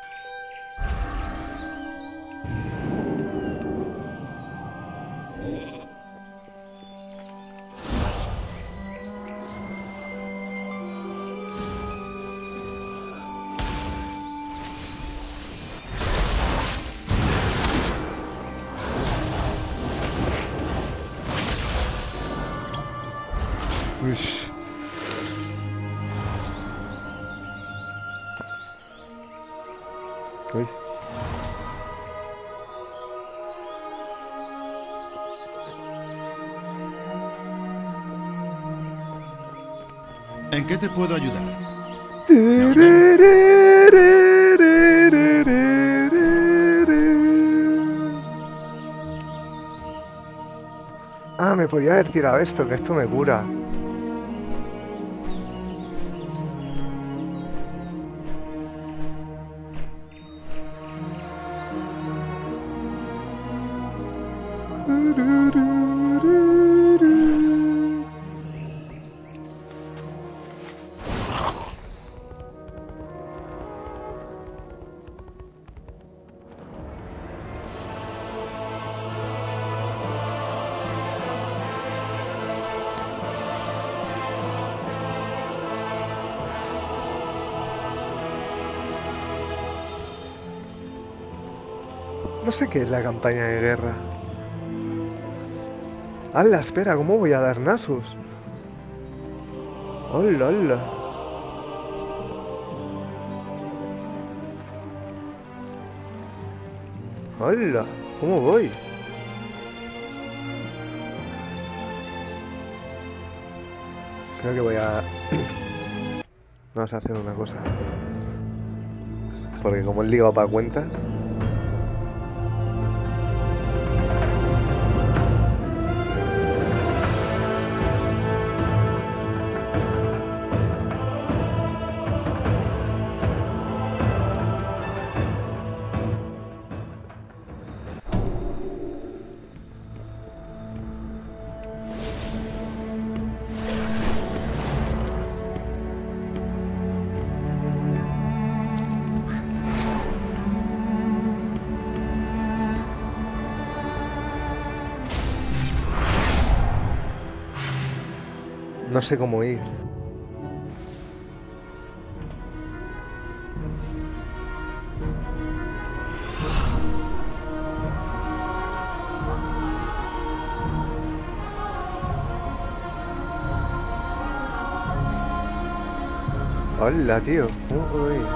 Ush. Uy. ¿En qué te puedo ayudar? Ah, me podía haber tirado esto, que esto me cura. No sé qué es la campaña de guerra. ¡Hala, espera! ¿Cómo voy a dar Nasus? ¡Hola, hola! ¡Hola! ¿Cómo voy? Creo que voy a... Vamos a hacer una cosa. Porque como he ligado para cuenta... No sé cómo ir. Hola, tío. ¿Cómo puedo ir?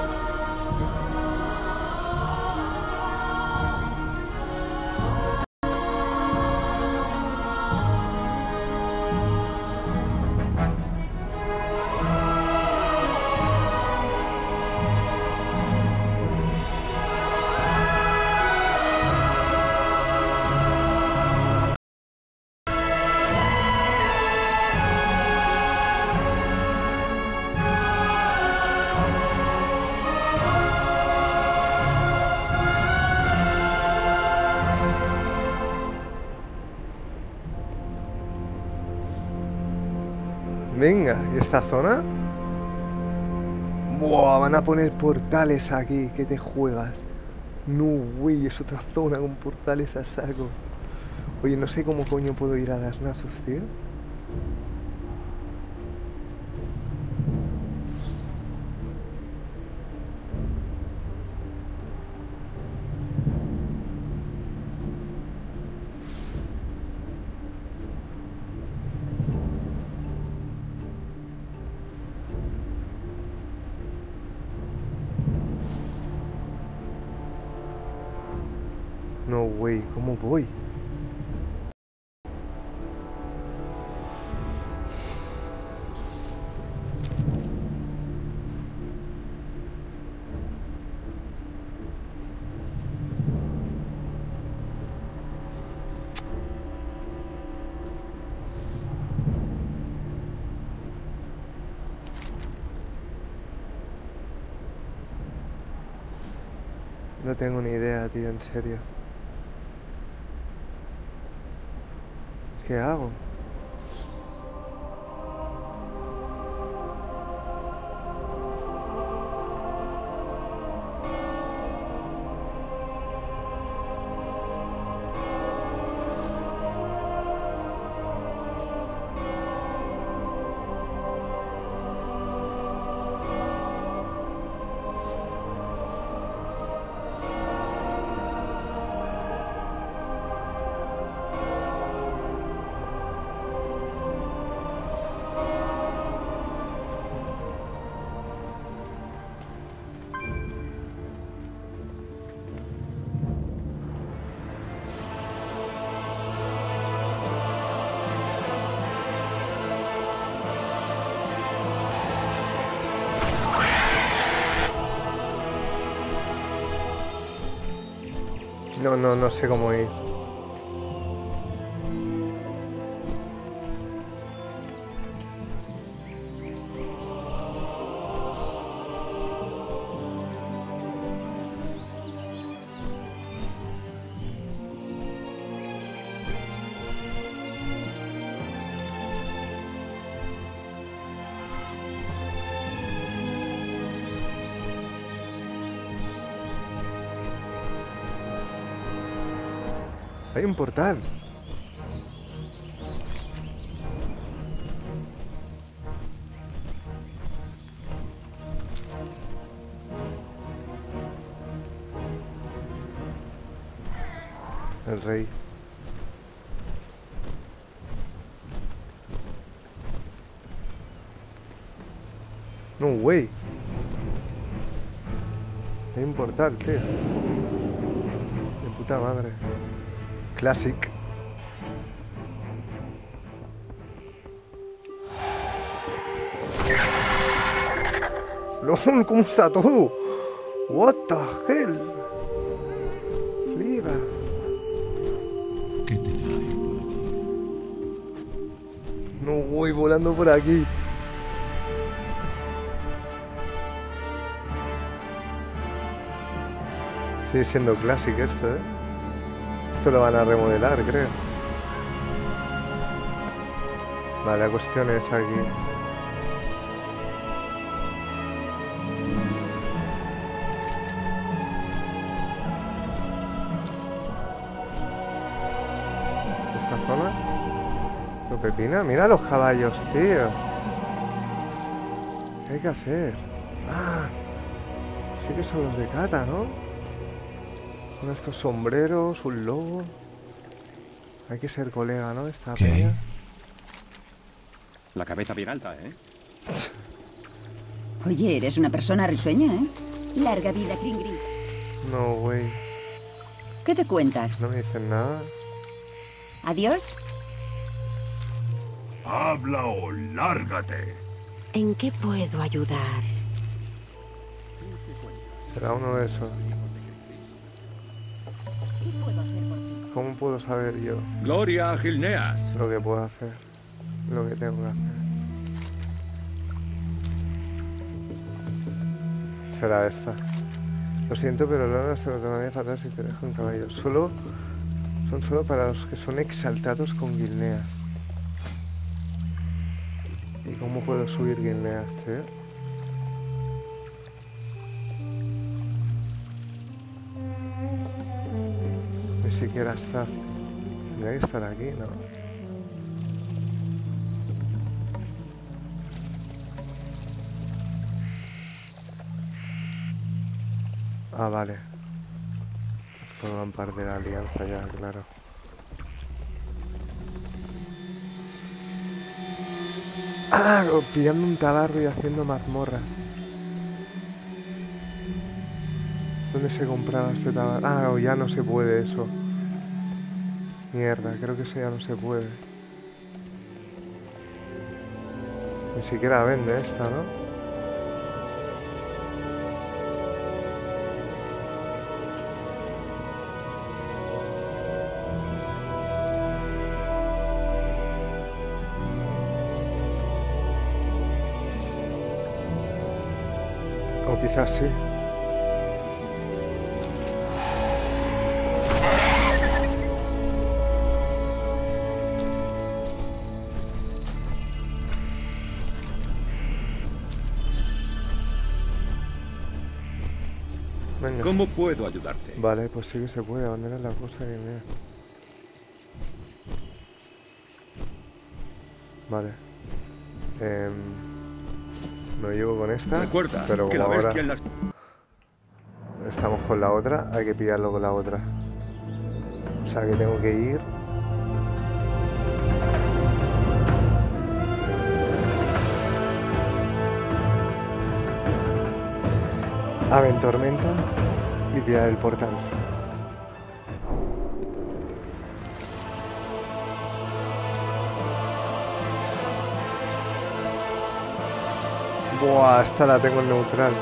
Venga, ¿y esta zona? Buah, van a poner portales aquí. ¿Qué te juegas? No, güey, es otra zona con portales a saco. Oye, no sé cómo coño puedo ir a Darnassus, tío. No, güey, ¿cómo voy? No tengo ni idea, tío, en serio. ¿Qué hago? No sé cómo ir. Hay un portal. El rey. No, güey. Hay un portal, tío. De puta madre. Classic. LOL, ¿cómo está todo? What the hell? Flipa. ¿Qué te trae por aquí? No voy volando por aquí. Sigue siendo Classic esto, ¿eh? Esto lo van a remodelar, creo. Vale, la cuestión es aquí. ¿Esta zona? ¿No, Pepina? Mira los caballos, tío. ¿Qué hay que hacer? Ah, sí que son los de Cata, ¿no? Con estos sombreros, un lobo. Hay que ser colega, ¿no? Esta peña. La cabeza bien alta, ¿eh? Oye, eres una persona risueña, ¿eh? Larga vida, Kringris. No, güey. ¿Qué te cuentas? No me dicen nada. ¿Adiós? Habla o lárgate. ¿En qué puedo ayudar? Será uno de esos. ¿Qué puedo hacer por ti? ¿Cómo puedo saber yo? Gloria a Gilneas. Lo que puedo hacer. Lo que tengo que hacer. Será esta. Lo siento, pero no se lo tomaría fatal si te dejo un caballo. Son solo para los que son exaltados con Gilneas. ¿Y cómo puedo subir Gilneas, tío? siquiera está. Tendría que estar aquí, ¿no? Ah, vale. Forman parte de la alianza ya, claro. Ah, pillando un tabarro y haciendo mazmorras. ¿Dónde se compraba este tabarro? Ah, no, ya no se puede eso. Mierda, creo que eso ya no se puede. Ni siquiera vende esta, ¿no? O quizás sí. Venga. ¿Cómo puedo ayudarte? Vale, pues sí que se puede abandonar la cosa que me... Vale. Me llevo con esta. Recuerda pero que como la ahora bestia en las... estamos con la otra, hay que pillarlo con la otra. O sea que tengo que ir... a Ventormenta y pillar el portal. Buah, esta la tengo en neutral.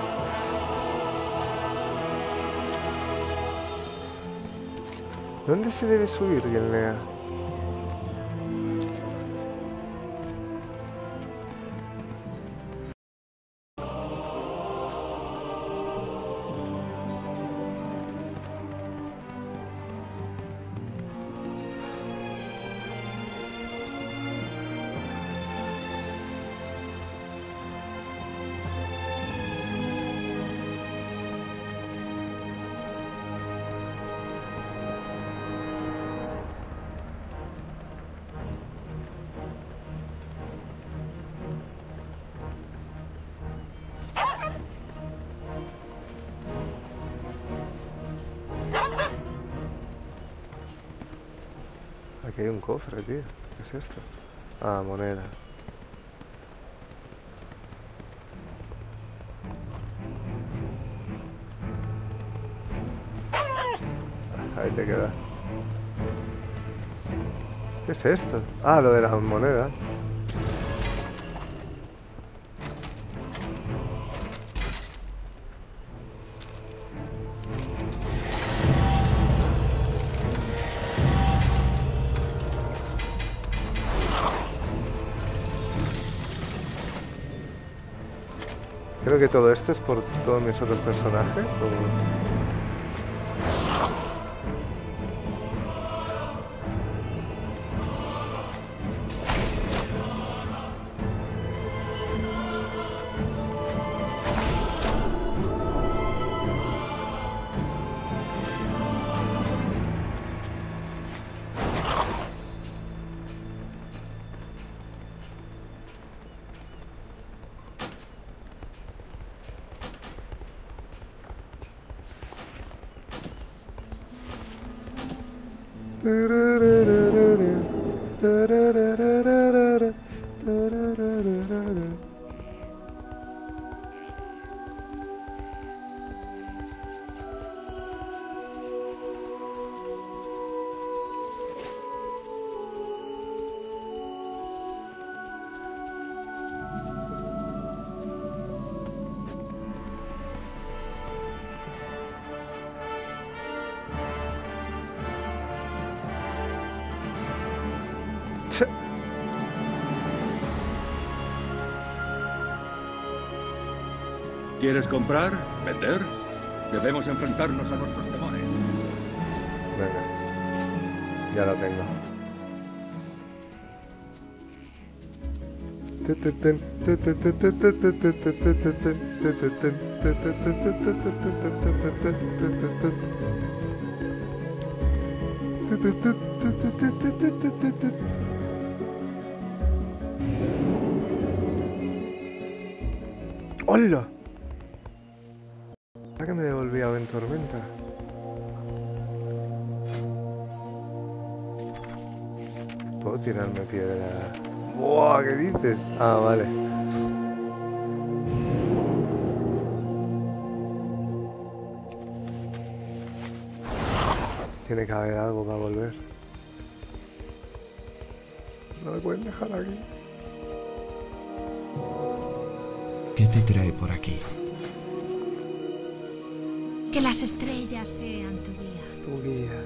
¿Dónde se debe subir, Yelnea? Aquí hay un cofre, tío. ¿Qué es esto? Ah, moneda. Ahí te queda. ¿Qué es esto? Ah, lo de la moneda. Creo que todo esto es por todos mis otros personajes. ¿Quieres comprar? ¿Vender? Debemos enfrentarnos a nuestros temores. Venga, ya lo tengo. ¡Hola! ¿Para qué me devolvía en tormenta? ¿Puedo tirarme piedra? ¡Buah! ¿Qué dices? Ah, vale. Tiene que haber algo para volver. No me pueden dejar aquí. ¿Qué te trae por aquí? Que las estrellas sean tu guía. Tu guía.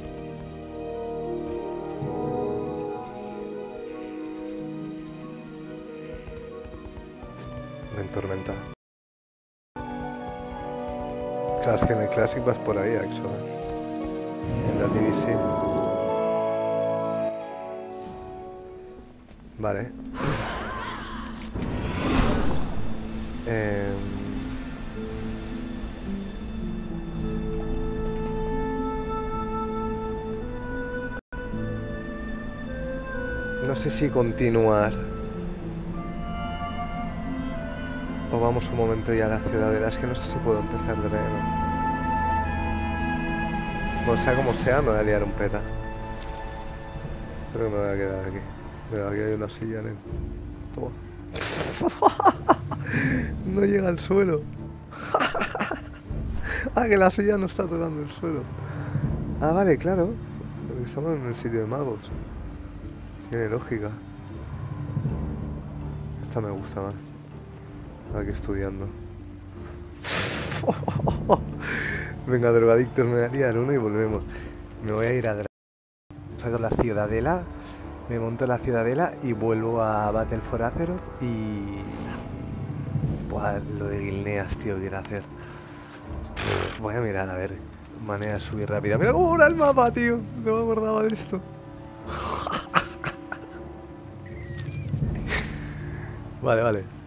Me entormenta. Claro, es que en el Classic vas por ahí, Axo. En la DVC. Vale. No sé si continuar o vamos un momento ya a la ciudadela. Es que no sé si puedo empezar de nuevo. Bueno, sea como sea, me voy a liar un peta. Creo que me voy a quedar aquí. Mira, aquí hay una silla, ¿eh? Toma. No llega al suelo. Ah, que la silla no está tocando el suelo. Ah, vale, claro. Porque estamos en el sitio de magos. Tiene lógica. Esta me gusta más. Aquí estudiando. Venga, drogadictos, me voy a liar uno y volvemos. Me voy a ir a saco la ciudadela. Me monto la ciudadela y vuelvo a Battle for Azeroth y... Buah, lo de Guilneas, tío, quiero hacer. Voy a mirar, a ver, manera de subir rápida. Mira cómo era el mapa, tío. No me acordaba de esto. Vale, vale.